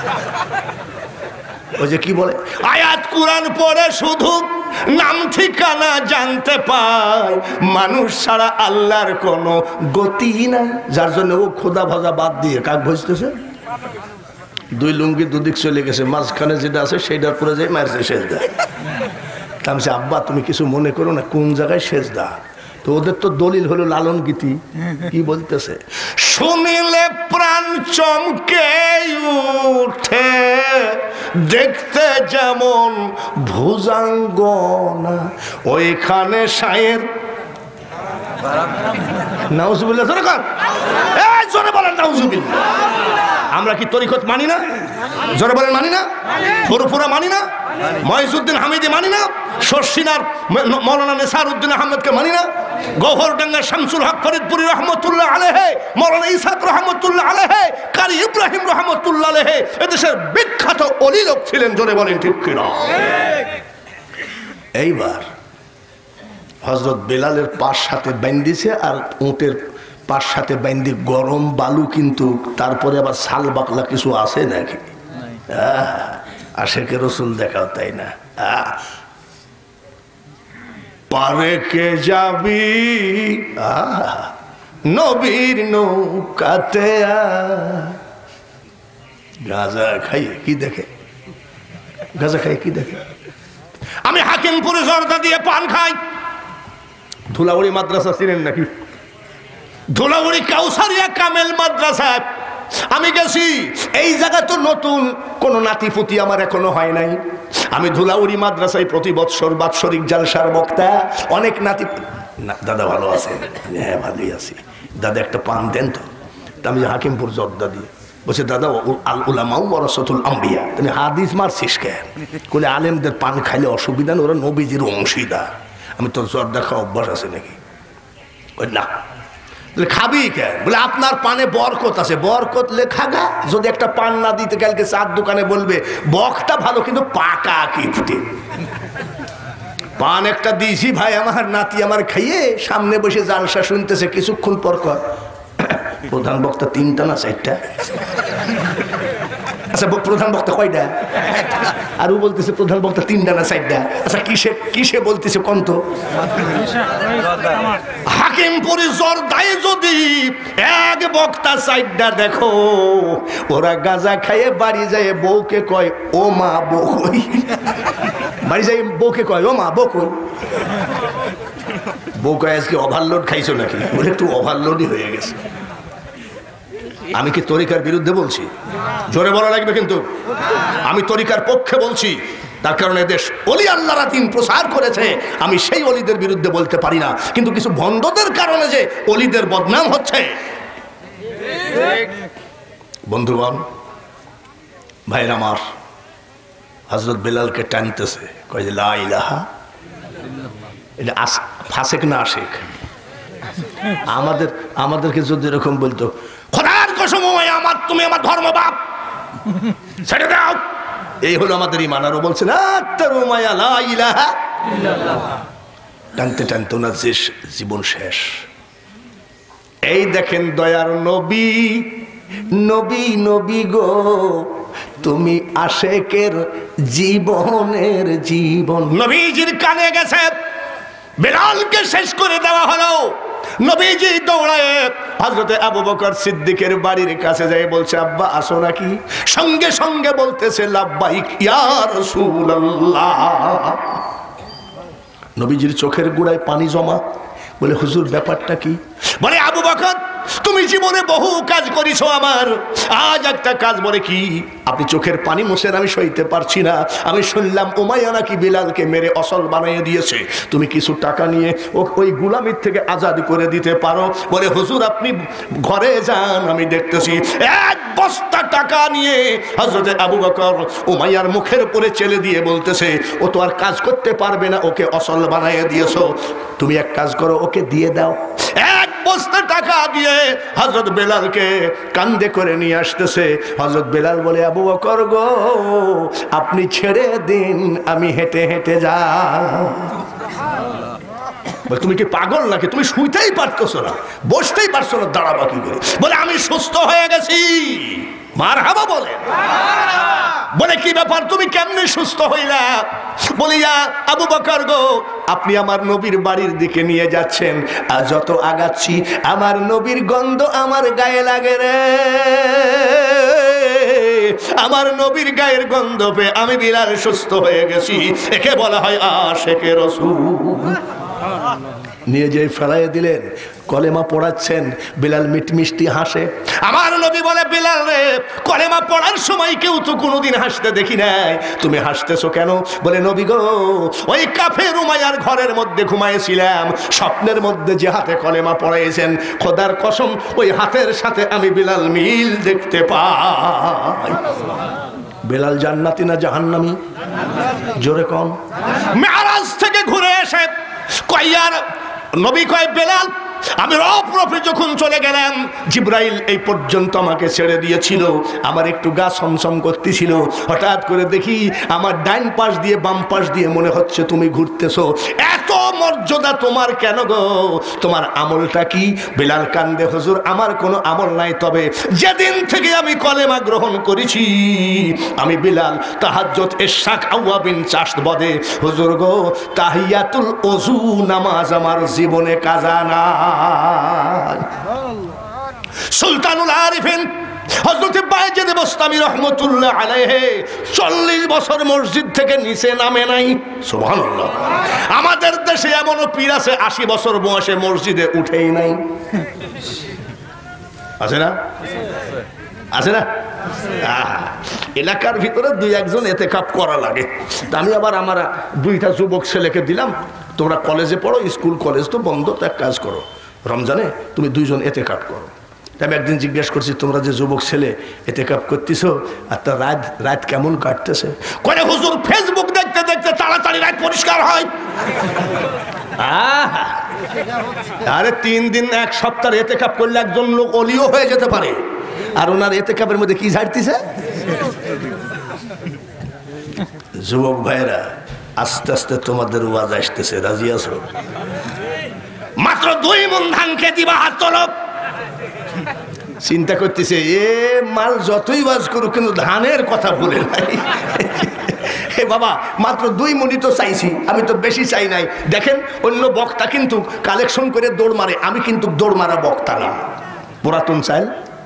ওই যে কি বলে আয়াত কোরআন পড়ে শুধু নাম ঠিকানা জানতে পায়। মানুষ ছাড়া আল্লাহর কোনো গতি নাই। যার জন্য ও খোদা ভাজা বাদ দিয়ে কাক ভজতেছে। দুই লুঙ্গি দুদিক চলে গেছে, মাঝখানে যেটা আছে সেইটার পরে যাই মারছে সেজদা। তামছে আব্বা তুমি কিছু মনে করো না, কোন জায়গায় সেজদা? তো ওদের তো দলিল হলো লালন গীতি। কি বলতেছে? শুনিলে প্রাণ চমকে উঠে, দেখতে যেমন ভুজাঙ্গনা, ওইখানে শায়ের নাউজুবিল্লাহ। জোরে কর, এই জোরে বলেন নাউজুবিল্লাহ। আমরা কি তরিকত মানি না? জোরে বলেন মানি না? ফুরফুরা মানি না? মহিউদ্দিন হামিদি মানি না? শর্ষিনার মৌলানা নেসার উদ্দিন আহমেদকে মানি না? গৌহরডাঙ্গা শামসুল হক ফরিদপুরি রহমতুল্লাহ আলাইহি, মৌলানা ইসাক রহমতুল্লাহ আলাইহি, কারি ইব্রাহিম রহমতুল্লাহ আলাইহি এদেশের বিখ্যাত ওলি লোক ছিলেন। জোরে বলেন ঠিক কিনা? এইবার হযরত বেলালের পাশ হাতে বান্ধিছে, আর উটের পাশ হাতে বান্ধি গরম বালু, কিন্তু তারপরে আবার সাল বাকলা কিছু আছে নাকি? আশেকে রসুল দেখাও, তাই না? পারে কে যাবি নবীর নৌকাতে গাঁজা খাইয়ে কি দেখে, গাঁজা খাইয়ে কি দেখে। আমি হাকিমপুরে জর্দা দিয়ে পান খাই। ধুলাউড়ি মাদ্রাসা চিনেন নাকি? ধুলাউড়ি কাউসারিয়া কামেল মাদ্রাসায় আমি গেছি। এই জায়গা তো নতুন, কোন নাতিপুতি আমার এখনো হয় নাই। আমি ধুলাউড়ি মাদ্রাসায় প্রতি বৎসর বাৎসরিক জালসার বক্তা। অনেক নাতি, দাদা ভালো আছেন? হ্যাঁ ভালোই আছি। দাদা একটা পান দেন তো। আমি হাকিমপুর জর্দা দিয়ে বলছে, দাদা আল উলামাউ ওয়ারাসাতুল আম্বিয়া, তুমি হাদিস মারছিস কেন? বলে আলেমদের পান খাইলে অসুবিধা না, ওরা নবীজির অংশীদার। আমি তোর জর্দা খাওয়া অভ্যাস আছে নাকি? না। খাবি কেন? বলে আপনার পানে বরকত আছে। বরকত লেখা গা, যদি একটা পান না দিতে কালকে চার দোকানে বলবে বকটা ভালো কিন্তু পাকা কিফটে। পান একটা দিয়েছি ভাই, আমার নাতি আমার খাইয়ে সামনে বসে জালসা শুনতেছে। কিছুক্ষণ পর কর প্রধান বক্তা তিনটা না চারটা? আচ্ছা প্রধান বক্তা কয়টা? আর ও বলতেছে প্রধান বক্তা তিনটা না চারটা। আচ্ছা কিসে কিসে বলতেছে কন্ত? হাকিমপুরি জর্দায় যদি এক বক্তা চারটা দেখো, ওরা গাঁজা খাইয়ে বাড়ি যায় বউকে কয় ও মা বউ কই। বাড়ি যাই বউকে কয় ও মা বউ কই। বউ কয় আজকে ওভারলোড খাইছো নাকি? বলে একটু ওভারলোডই হয়ে গেছে। আমি কি তরিকার বিরুদ্ধে বলছি? জোরে বলা লাগবে কিন্তু। আমি তরিকার পক্ষে বলছি, তার কারণে দেশ অলি আল্লাহরা দিন প্রচার করেছে। আমি সেই অলিদের বিরুদ্ধে বলতে পারি না, কিন্তু কিছু ভণ্ডদের কারণে যে অলিদের বদনাম হচ্ছে। বন্ধুগণ, ভাইরা আমার, হযরত বেলালকে টানতেছে, কয় যে লা ইলাহা। এটা ফাসেক না আশেক? আমাদের আমাদেরকে যদি এরকম বলতো, খোদার কসম আমার তুমি আমার ধর্ম বাপ ছেড়ে দাও, এই হলো আমাদের ঈমান। আরো বলছে না তারুমায়া লা ইলাহা ইল্লাল্লাহ। টানতে টানতে ওনার যে জীবন শেষ। এই দেখেন দয়ার নবী, নবী নবী গো তুমি আশেকের জীবনের জীবন। নবীজির কানে গেছে, বেলালকে শেষ করে দেওয়া হলো। নবীজি দৌড়ায় হযরতে আবু বকর সিদ্দিকের বাড়ির কাছে যায়, বলছে আব্বা আসো নাকি? সঙ্গে সঙ্গে বলতেছে লাব্বাইক ইয়া রাসূলুল্লাহ। নবীজির চোখের গোড়ায় পানি জমা। বলে হুজুর ব্যাপারটা কি? বলে আবু বকর তুমি জীবনে বহু কাজ করেছো আমার, আজ একটা কাজ। বলে কি? আপনি চোখের পানি মুছেন, আমি সইতে পারছি না। আমি শুনলাম উমাইয়া নাকি বিলালকে মেরে অসল বানিয়ে দিয়েছে, তুমি কিছু টাকা নিয়ে ওই গুলামির থেকে আজাদ করে দিতে পারো। বলে হুজুর আপনি ঘরে যান, আমি দেখতেছি। এক বস্তা টাকা নিয়ে হযরতে আবু বকর উমাইয়ার মুখের উপরে চেলে দিয়ে বলতেছে, ও তো আর কাজ করতে পারবে না, ওকে অসল বানিয়ে দিয়েছো, তুমি এক কাজ করো ওকে দিয়ে দাও। এক বস্তা টাকা দিয়ে হযরত বেলালকে কান্দে করে নিয়ে আসতেছে। হযরত বেলাল বলে আবু বকর গো আপনি ছেড়ে দিন, আমি হেঁটে হেঁটে যাই। তুমি কি পাগল নাকি? তুমি শুইতেই পারতেছো না, বসতেই পারছো না, দাঁড়াবা কি করে? বলে আমি সুস্থ হয়ে গেছি। মারহাবা বলে। বলে কি ব্যাপার, তুমি কেমনে সুস্থ হইলা? বলিয়া আবু বকর গো আপনি আমার নবীর বাড়ির দিকে নিয়ে যাচ্ছেন, আর যত আগাচ্ছি আমার নবীর গন্ধ আমার গায়ে লাগে রে। আমার নবীর গায়ের গন্ধ পেয়ে আমি বিলাল সুস্থ হয়ে গেছি। একে বলা হয় আশেকে রাসূল। নিয়ে যেয়ে ফেলাইয়ে দিলেন, কলেমা পড়াচ্ছেন। বিলাল মিটমিষ্টি হাসে। আমার নবী বলে বিলাল রে কলেমা পড়ার সময় কেউ তো কোনোদিন হাসতে দেখি নাই, তুমি হাসতেছো কেন? বলে নবী গো ওই কাফের উমাইয়ার ঘরের মধ্যে ঘুমাইছিলাম, স্বপ্নের মধ্যে যে হাতে কলেমা পড়াইছেন খোদার কসম ওই হাতের সাথে আমি বিলাল মিল দেখতে পাই। বেলাল জান্নাতি না জাহান্নামী? জোরে কোন? মেরাজ থেকে ঘুরে এসে কয়ার নবী কয় বেলাল আমি রব রফে যখন চলে গেলাম, জিব্রাইল এই পর্যন্ত আমাকে ছেড়ে দিয়েছিল, আমার একটু গা সমসম করতেছিল। হঠাৎ করে দেখি আমার ডাইন পাশ দিয়ে বাম পাশ দিয়ে মনে হচ্ছে তুমি ঘুরতেছো। এত মর্যাদা তোমার কেন গো? তোমার আমলটা কি? বেলাল কান্দে, হুজুর আমার কোনো আমল নাই, তবে যেদিন থেকে আমি কলেমা গ্রহণ করেছি আমি বেলাল তাহাজ্জুদ ইশাক আওয়াবিন চাষ বদে হুজুর গো তাহিয়াতুল ওযু নামাজ আমার জীবনে কাজা না। সুলতানুল আরিফিন হযরত বায়েজিদ বুস্তামি রহমাতুল্লাহ আলাইহি চল্লিশ বছর মসজিদ থেকে নিচে নামে নাই। সুবহানাল্লাহ। আমাদের দেশে এমনও পীর আছে আশি বছর বয়সে মসজিদে উঠেই নাই। আছে না? আছে না? এলাকার ভিতরে দুই একজন এতেকাপ করা লাগে। আমি আবার আমার দুইটা যুবক ছেলেকে দিলাম, তোমরা কলেজে পড়ো, স্কুল কলেজ তো বন্ধ, তো এক কাজ করো, রমজানে তুমি দুইজন এতেকাপ করো। আমি একদিন জিজ্ঞেস করছি, তোমরা যে যুবক ছেলে এতেকাপ করতেছো আর তার রাত রাত কেমন কাটতেছে? কয়ে হুজুর ফেসবুক দেখতে দেখতে তাড়াতাড়ি রাত পরিষ্কার হয়। আরে তিন দিন এক সপ্তাহ এতেকাপ করলে একজন লোক অলিও হয়ে যেতে পারে। আর ওনার এতেকাপের মধ্যে কি ঝাড়তিছে? যুবক ভাইরা, আস্তে আস্তে তোমাদের ওয়াজ আসতেছে, রাজি আছো? মাত্র দুই মণ ধানকে দিবা, হাত তোলো। চিন্তা করতেছে এ মাল যতই ওয়াজ করুক কিন্তু ধানের কথা বলে নাই। হে বাবা, মাত্র দুই মণি তো চাইছি, আমি তো বেশি চাই নাই। দেখেন অন্য বক্তা কিন্তু কালেকশন করে দৌড় মারে, আমি কিন্তু দৌড় মারা বক্তা না। পুরাতন চাইল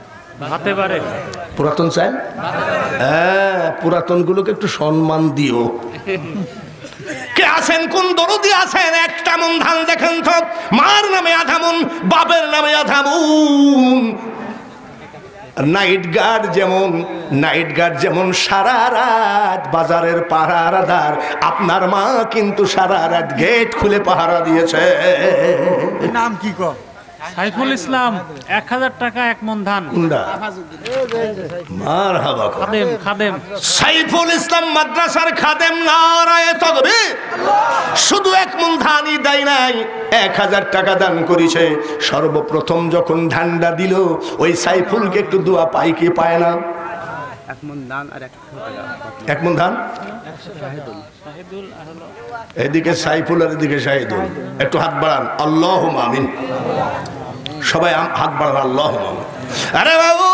পুরাতন চাইল হ্যাঁ, পুরাতন গুলোকে একটু সম্মান দিও। কে আছেন, কোন দরদি আছেন? একটা মন ধান দেখেন তো। মার নামে আধা মন, বাবের নামে আধা মন। নাইট গার্ড যেমন নাইট গার্ড যেমন সারা রাত বাজারের পাহারাদার, আপনার মা কিন্তু সারা রাত গেট খুলে পাহারা দিয়েছে। নাম কি কো? সাইফুল ইসলাম। এক হাজার টাকা এক মন ধান। মারহাবা। খাদেম খাদেম সাইফুল ইসলাম মাদ্রাসার খাদেম। নারায়ে তাকবীর। শুধু এক মন ধানই দেয় নাই, এক হাজার টাকা দান করেছে। সর্বপ্রথম যখন ধানটা দিল, ওই সাইফুলকে একটু দোয়া পাই কি পায় না? এক মন ধান আর এক মন ধান। এদিকে সাইফুল আর এদিকে শাহিদুল, একটু হাত বাড়ান, আল্লাহুম্মা আমিন। সবাই হাত বাড়ান, আল্লাহুম্মা আমিন। আরে বাবু,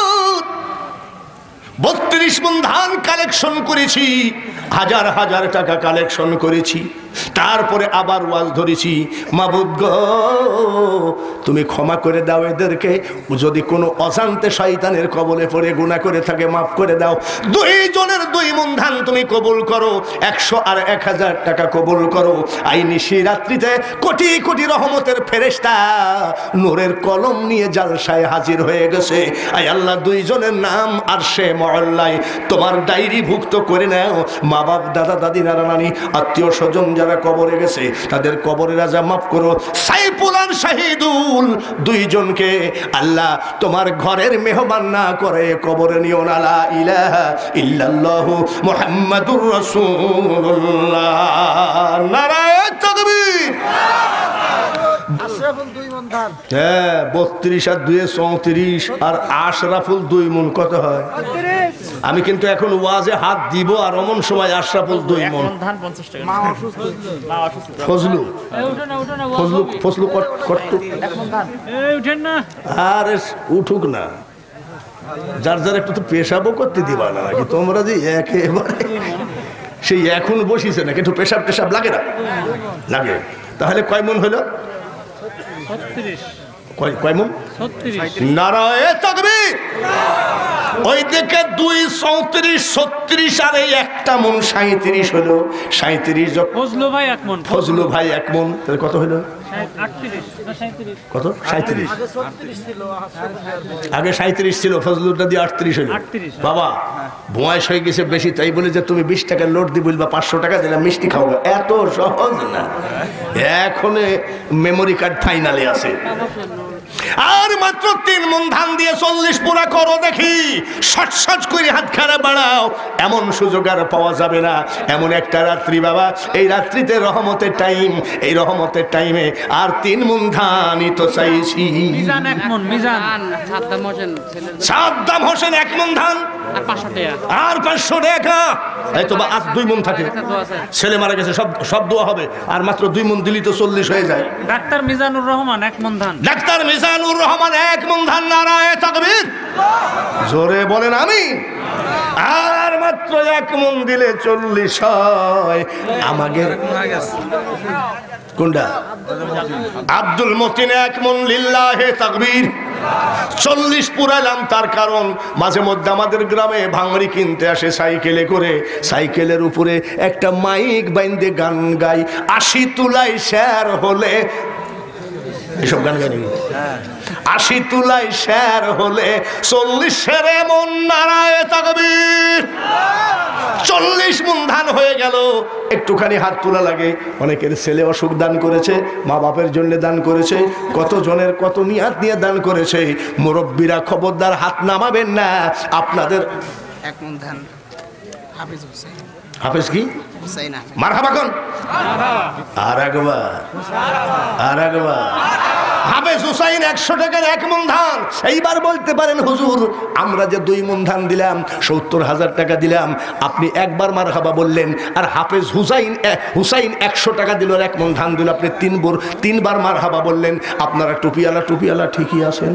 বত্রিশ মণ ধান কালেকশন করেছি, হাজার হাজার টাকা কালেকশন করেছি। তারপরে আবার ওয়াজ ধরেছি, মাবুদ গো তুমি ক্ষমা করে দাও এদেরকে, যদি কোনো অজান্তে শয়তানের কবলে পড়ে গুনাহ করে থাকে মাফ করে দাও। দুই জনের দুই মণ ধান তুমি কবুল করো, একশো আর এক হাজার টাকা কবুল করো। আইনি সেই রাত্রিতে কোটি কোটি রহমতের ফেরেশতা নূরের কলম নিয়ে জালসায় হাজির হয়ে গেছে। আয় আল্লাহ, দুইজনের নাম আর সে মহল্লায় তোমার ডায়েরি ভুক্ত করে নাও। মা বাপ, দাদা দাদি, নানা নানি, আত্মীয় স্বজন যারা কবরে গেছে তাদের কবরের আযাব মাফ করো। সাইফুল আর শাহিদুল দুইজনকে আল্লাহ তোমার ঘরের মেহমান না করে কবরে নিও না। লা ইলাহা ইল্লাল্লাহু মুহাম্মাদুর রাসূলুল্লাহ। নারায়ে তাকবীর। আশরাফুল দুই মণ ধান। হ্যাঁ, বত্রিশ আর দুই চৌত্রিশ, আর আশরাফুল দুই মণ কত হয়? আমি কিন্তু এখন ওয়াজে হাত দিব, আর অমন সময় আশরাফুল দুই মণ ধান পঞ্চাশ টাকা। মা অসুস্থ। ফজলু ফজলু ফজলু কত কত এক মণ ধান? এই উঠেন না। আরে উঠুক না, যার যার একটু তো পেশাবও করতে দিবা না নাকি তোমরা যে একেবারে সেই এখন বসিছে নাকি? একটু পেশাব টেশাব লাগে না? লাগে। তাহলে কয় মণ হলো? কয় মণ? নারায়ে তাকবীর। ওই দিকে দুই চৌত্রিশ ছত্রিশ আর এই একটা মণ সাঁত্রিশ হলো। সাঁত্রিশ ফজলু ভাই এক মণ। ফজলু ভাই এক মণ, তাহলে কত হলো? কত? সাঁত্রিশ। আগে সাঁত্রিশ ছিল, ফজলুরটা দিয়ে আটত্রিশ হলো। বাবা বয়স হয়ে গেছে বেশি, তাই বলে যে তুমি বিশ টাকার নোট দিয়ে বলবা পাঁচশো টাকা দিলাম মিষ্টি খাওয়া, এত সহজ না। এখন মেমোরি কার্ড ফাইনালে আছে। আর মাত্র তিন মণ ধান দিয়ে চল্লিশ পুরা করো দেখি। শট শট করে হাত খাড়া বাড়াও, এমন সুযোগ আর পাওয়া যাবে না। এমন একটা রাত্রি বাবা, এই রাত্রিতে রহমতের টাইম, এই রহমতের টাইমে আর তিন মণ ধানই তো চাইছি। মিজান এক মণ। মিজান সাদ্দাম হোসেন সাদ্দাম হোসেন এক মণ ধান আর পাঁচশো টাকা। আর পাঁচশো টাকা। এই তো আজ দুই মণ থাকে, ছেলে মারা গেছে, সব সব দোয়া হবে। আর মাত্র দুই মণ দিলি তো চল্লিশ হয়ে যায়। ডাক্তার মিজানুর রহমান এক মণ ধান। ডাক্তার মিজানুর রহমান এক মণ ধান। নারায়ে তাকবীর। জোরে বলেন আমিন। আর মাত্র এক মণ দিলে চল্লিশ হয়। আমাদের কোনটা? আব্দুল মতিন এক মণ। লিল্লাহে তাকবীর। চল্লিশ পুরাইলাম তার কারণ মাঝে মধ্যে আমাদের গ্রামে ভাঙড়ি কিনতে আসে সাইকেলে করে, সাইকেলের উপরে একটা মাইক বাইন্দে গান গাই, আশি তুলাই শের হলে, এসব গান গাই আশি তুলাই শের হলে চল্লিশ শেরে মন নারায় তাকবীর। চল্লিশ মন ধান হয়ে গেল, একটুখানি হাত তোলা লাগে। অনেকের ছেলে অসুখ দান করেছে, মা বাপের জন্য দান করেছে, কত জনের কত নিয়াত নিয়ে দান করেছে। মুরব্বীরা খবরদার হাত নামাবেন না। আপনাদের এক মন ধান হাফেজ হোসেন, হাফেজ কি হুসাইন মারহাবা কোন আর একবার আর একবার হাফেজ হুসাইন একশো টাকার এক মন ধান। এইবার বলতে পারেন হুজুর আমরা যে দুই মন ধান দিলাম, সত্তর হাজার টাকা দিলাম, আপনি একবার মারহাবা বললেন, আর হাফেজ হুসাইন হুসাইন একশো টাকা দিল, এক মন ধান দিল, আপনি তিনবার তিনবার মারহাবা বললেন। আপনারা টুপিওয়ালা টুপিওয়ালা ঠিকই আছেন।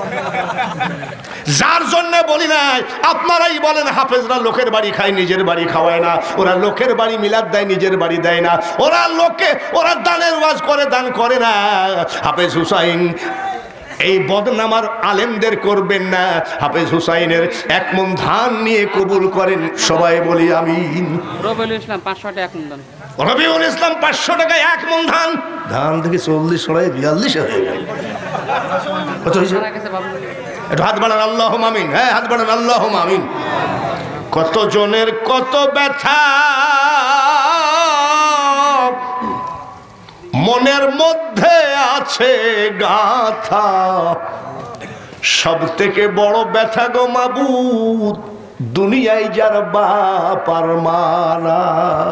যার জন্য বলি নাই, আপনারাই বলেন হাফেজরা লোকের বাড়ি খায়, নিজের বাড়ি খাওয়ায় না। ওরা লোকের বাড়ি মিলাদ দেয়, নিজের বাড়ি দেয় না। ওরা লোকে ওরা দানের ওয়াজ করে, দান করে না। হাফেজ হুসাইন এই বদনামার আলেমদের করবেন না। হাফেজ হুসাইনের এক মন ধান নিয়ে কবুল করেন, সবাই বলি আমিন। রবিউল ইসলাম পাঁচশো টাকা এক মন ধান। রবিউল ইসলাম পাঁচশো টাকায় এক মন ধান। ধান থেকে চল্লিশ ছড়াই বিয়াল্লিশ হয়ে গেল। কত হয়েছে? একটু হাত বাড়ান আল্লাহ আমিন। হ্যাঁ হাত বাড়ান আল্লাহ আমিন। কত জনের কত ব্যথা মনের মধ্যে আছে গাথা, সব থেকে বড় ব্যথা গো মাবুদ দুনিয়ায় যার বাপ আর মানা।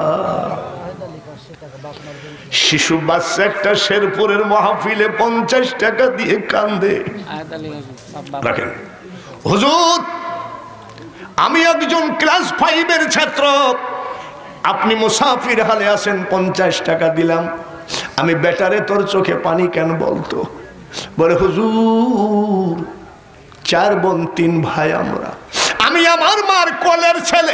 শিশু বাচ্চা একটা শেরপুরের মাহফিলে পঞ্চাশ টাকা দিয়ে কান্দে। রাখেন হুজুর, আমি একজন ক্লাস ফাইভের ছাত্র, আপনি মুসাফির হালে আছেন, পঞ্চাশ টাকা দিলাম, আমি বেটারে তোর চোখে পানি কেন বলতো? বলে হুজুর চার বোন তিন ভাই আমরা, আমি আমার মার কোলের ছেলে।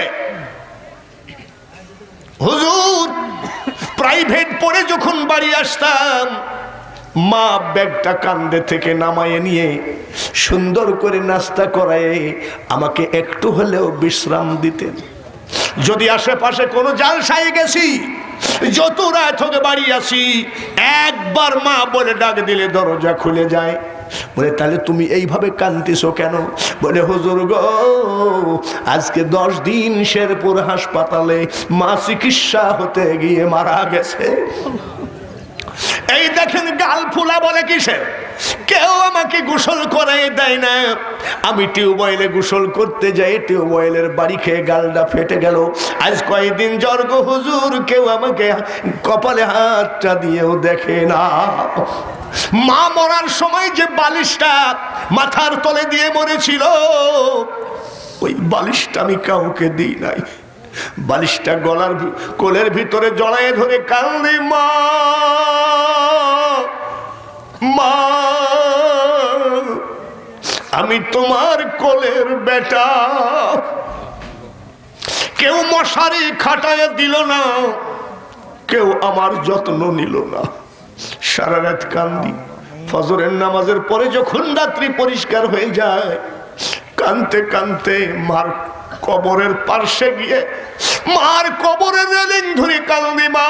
হুজুর প্রাইভেট পড়ে যখন বাড়ি আসতাম, মা ব্যাগটা কান্দে থেকে নামায়ে নিয়ে সুন্দর করে নাস্তা করায় আমাকে একটু হলেও বিশ্রাম দিতেন। যদি আশেপাশে কোনো জালসায় গেছি, যত রাত হোক বাড়ি আসি, একবার মা বলে ডাক দিলে দরজা খুলে যায়। বলে তাহলে তুমি এইভাবে কাঁদতেছো কেন? বলে হুজুর গো আজকে দশ দিন শেরপুর হাসপাতালে মা চিকিৎসা হতে গিয়ে মারা গেছে। এই দেখেন গাল ফুলা বলে কিসে? কেউ আমাকে গোসল করাই দেয় না। আমি টিউবওয়েলে গোসল করতে যাই, টিউবওয়েলের বাড়ি খেয়ে গালটা ফেটে গেল। আজ কয়েকদিন জ্বর গো হুজুর, কেউ আমাকে কপালে হাতটা দিয়েও দেখে না। মা মরার সময় যে বালিশটা মাথার তলে দিয়ে মরেছিল, ওই বালিশটা আমি কাউকে দিই নাই। বালিশটা গলার কোলের ভিতরে জড়ায় ধরে কান্দি, মা মা আমি তোমার কোলের বেটা। কেউ মশারি খাটায় দিল না, কেউ আমার যত্ন নিল না। সারা রাত কান্দি। ফজরের নামাজের পরে যখন রাত্রি পরিষ্কার হয়ে যায়, কানতে কানতে মার কবরের পার্শ্বে গিয়ে মার কবরের রেলিং ধরে কান্দি, মা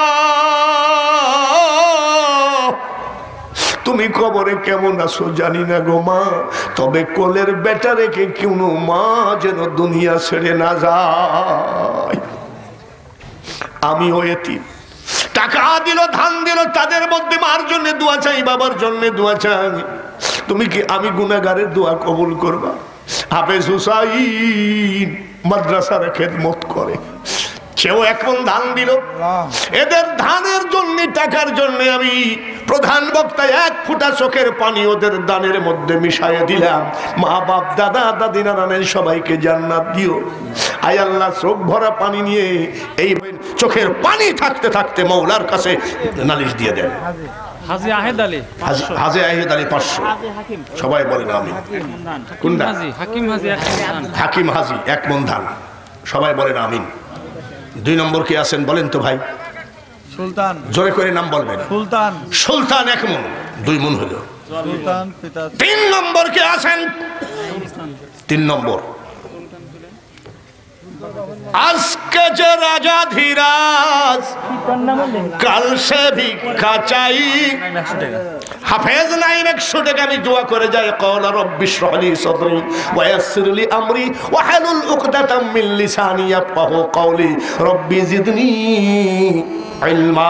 তুমি কবরে কেমন আছো জানি না গো মা, তবে কোলের বেটা রেখে কোনো মা যেন দুনিয়া ছেড়ে না যায়। আমি ও এতিম, টাকা দিল ধান দিল, তাদের মধ্যে মার জন্য দোয়া চাই, বাবার জন্য দোয়া চাই। তুমি কি আমি গুনাহগারের দোয়া কবুল করবা? হাফেজ হুসাইন মাদ্রাসার খেদমত করে, সেও এখন ধান দিল। এদের ধানের জন্য টাকার জন্য আমি প্রধান বক্তায় এক ফুটা চোখের পানি ওদের দানের মধ্যে মিশাইয়ে দিলাম। মা বাপ দাদা দাদি নানানের সবাইকে জান্নাত দিও। আয় আল্লাহ চোখ ভরা পানি নিয়ে এই চোখের পানি থাকতে থাকতে মৌলার কাছে নালিশ দিয়ে দেন। হাজী আহেদ আলী হাজী আহেদ আলী পাঁচশো, সবাই বলেন আমি। কোনটা? হাকিম হাজী এক মন ধান। হাকিম হাজী এক মন ধান, সবাই বলেন আমিন। দুই নম্বর কি আছেন বলেন তো ভাই? সুলতান, জোরে করে নাম বলবেন। সুলতান, সুলতান এক মন, দুই মন হলো। তিন নম্বর কে আছেন? তিন নম্বর আজকে যে রাজা ধীরাজ কাল সে ভিক্ষা চাই। হাফেজ নাইন একশো টাকা আমি দোয়া করে যাই, ক্বালা রব্বি ইশরাহ লি সাদরি ওয়া ইয়াসসির লি আমরি ওয়া হালুল উকদাতাম মিন লিসানি ইয়াফকাহু কওলি রব্বি জিদনি ইলমা।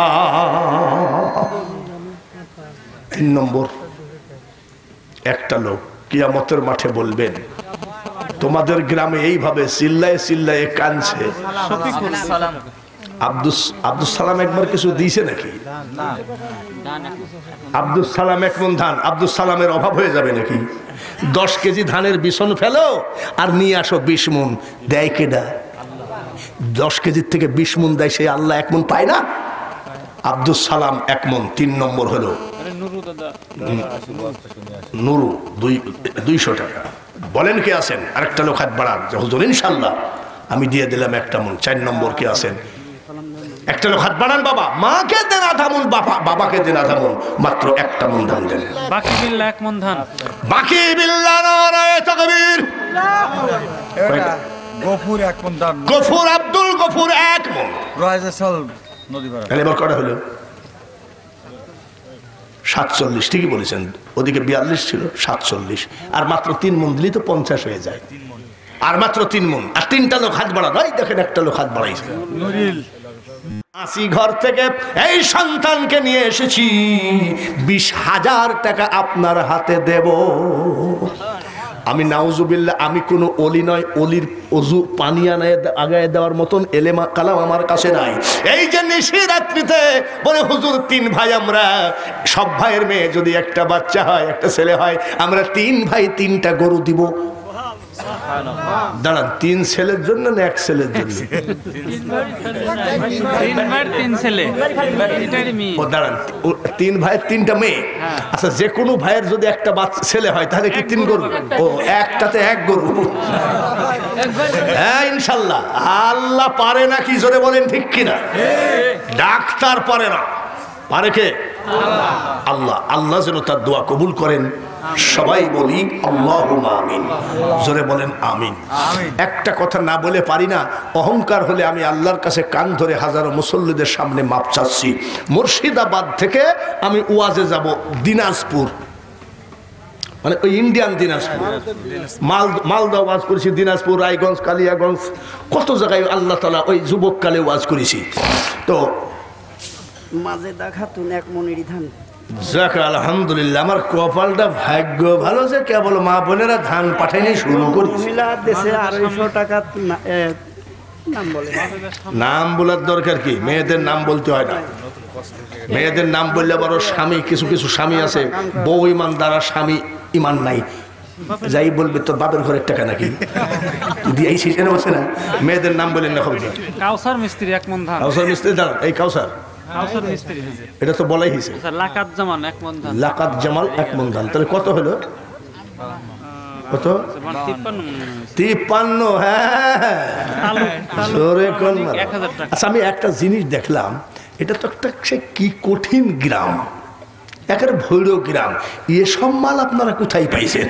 তিন নম্বর, একটা লোক কিয়ামতের মাঠে বলবেন, তোমাদের গ্রামে এইভাবে চিল্লায় চিল্লায় কানছে, আব্দুস আব্দুল সালাম একবার কিছু দিয়েছে নাকি? আব্দুল সালাম এক মন ধান, আব্দুল সালামের অভাব হয়ে যাবে নাকি? দশ কেজি ধানের বিছন ফেলো আর নিয়ে আসো বিশ মন, দেয় কেডা? দশ কেজির থেকে বিশ মন দেয় সে আল্লাহ এক মন পায় না? আব্দুল সালাম এক মন। তিন নম্বর হলো নুরু দুই দুইশো টাকা। বলেন কে আছেন? আরেকটা লোক হাত বাড়ান যে হুজুর ইনশাল্লাহ আমি দিয়ে দিলাম একটা মন। চার নম্বর কে আছেন? একটা লোক হাত বাড়ান। বাবা মাকে দেন আধা মন, বাবা বাবাকে দেন আধা মন, মাত্র একটা মন ধান দেন। বাকি বিল্লাহ এক মন ধান। বাকি বিল্লাহ নারায়ে তাকবীর। গফুর এক মন ধান। গফুর আব্দুল গফুর এক মন। রাইজাসাল নদী পার। তাহলে এবার কটা হলো? সাতচল্লিশ। ঠিকই বলেছেন, ওদিকে বিয়াল্লিশ ছিল, সাতচল্লিশ। আর মাত্র তিন মন দিলেই তো পঞ্চাশ হয়ে যায়। আর মাত্র তিন মন, আর তিনটা লোক হাত বাড়ানো। এই দেখেন একটা লোক হাত বাড়াইছে। নুরিল আসি ঘর থেকে এই সন্তানকে নিয়ে এসেছি, বিশ হাজার টাকা আপনার হাতে দেব। আমি নাউজুবিল্লাহ, আমি কোনো অলি নয়, অলির অজু পানি আনায় আগায় দেওয়ার মতন এলেমা কালাম আমার কাছে নাই। এই যে নিশিরাত্রিতে বলে হুজুর তিন ভাই আমরা, সব ভাইয়ের মেয়ে যদি একটা বাচ্চা হয়, একটা ছেলে হয়, আমরা তিন ভাই তিনটা গরু দিব। দাঁড়ান, তিন ছেলের জন্য না এক ছেলের জন্য? ও দাঁড়ান, তিন ভাইয়ের তিনটা মেয়ে। আচ্ছা, যে কোনো ভাইয়ের যদি একটা বাচ্চা ছেলে হয় তাহলে কি তিন গরু? ও একটাতে এক গরু। হ্যাঁ ইনশাল্লাহ। আল্লাহ পারে না কি জোরে বলেন ঠিক কিনা? ডাক্তার পারে না, পারে কে? আল্লাহ। আল্লাহ যেন তার দোয়া কবুল করেন। সবাই বলি আল্লাহুম্মা আমিন। জোরে বলেন আমিন। একটা কথা না বলে পারি না, অহংকার হলে আমি আল্লাহর কাছে কান ধরে হাজারো মুসল্লিদের সামনে মাপ চাচ্ছি। মুর্শিদাবাদ থেকে আমি ওয়াজে যাব দিনাজপুর, মানে ওই ইন্ডিয়ান দিনাজপুর, মাল মালদা ওয়াজ করেছি, দিনাজপুর, রায়গঞ্জ, কালিয়াগঞ্জ, কত জায়গায় আল্লাহ তাআলা ওই যুবককালে ওয়াজ করেছি। তো মাঝে দেখাতুন এক মনেরই ধান। যাক আলহামদুলিল্লাহ, আমার কপালটা ভাগ্য ভালো যে কেবল মা বোনেরা ধান পাঠাইনি শুরু করি। মহিলা দেশে আড়াইশো টাকা নাম বলে। নাম বলার দরকার কি? মেয়েদের নাম বলতে হয় না। মেয়েদের নাম বললে বড় স্বামী, কিছু কিছু স্বামী আছে বউ ইমান দ্বারা স্বামী ইমান নাই, যাই বলবে তোর বাপের ঘরের টাকা নাকি দিয়েছি এনে বসে না। মেয়েদের নাম বললেন না খবর। কাউসার মিস্ত্রি এক মন ধান। কাউসার মিস্ত্রি দাঁড়ান, এই কাউসার কাউসার মিস্ত্রি এটা তো বলাই হয়েছে। লাকাত জামান এক মন ধান। লাকাত জামাল এক মন ধান। তাহলে কত হলো? কত? তিপ্পান্ন। হ্যাঁ, আচ্ছা আমি একটা জিনিস দেখলাম, এটা তো একটা সে কি কঠিন গ্রাম, একের ভৈরব গ্রাম। এসব মাল আপনারা কোথায় পাইছেন?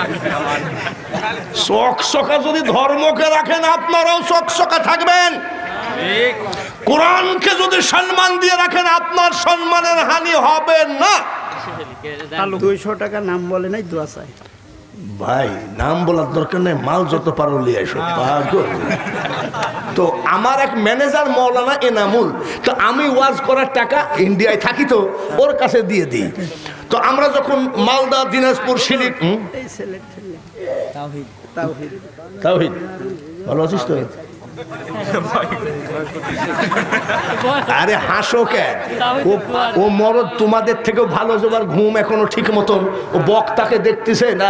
চকচকা যদি ধর্মকে রাখেন আপনারাও চকচকা থাকবেন। কোরআনকে যদি সম্মান দিয়ে রাখেন আপনার সম্মানের হানি হবে না। দুইশো টাকা নাম বলে নাই, দোয়া চাই। ভাই নাম বলার দরকার নেই, মাল যত পারো লিয়ে এসো। তো আমার এক ম্যানেজার মৌলানা এনামুল, তো আমি ওয়াজ করার টাকা ইন্ডিয়ায় থাকি তো ওর কাছে দিয়ে দিই। তো আমরা যখন মালদা, দিনাজপুর, শিলিগ, এই ছেলে ছেলে তাওহীদ তাওহীদ তাওহীদ ভালো আছিস তো? আরে হাসো কেন? ও মরদ তোমাদের থেকেও ভালো, জোবার ঘুম এখনো ঠিক মতন, ও বক্তাকে দেখতেছে না।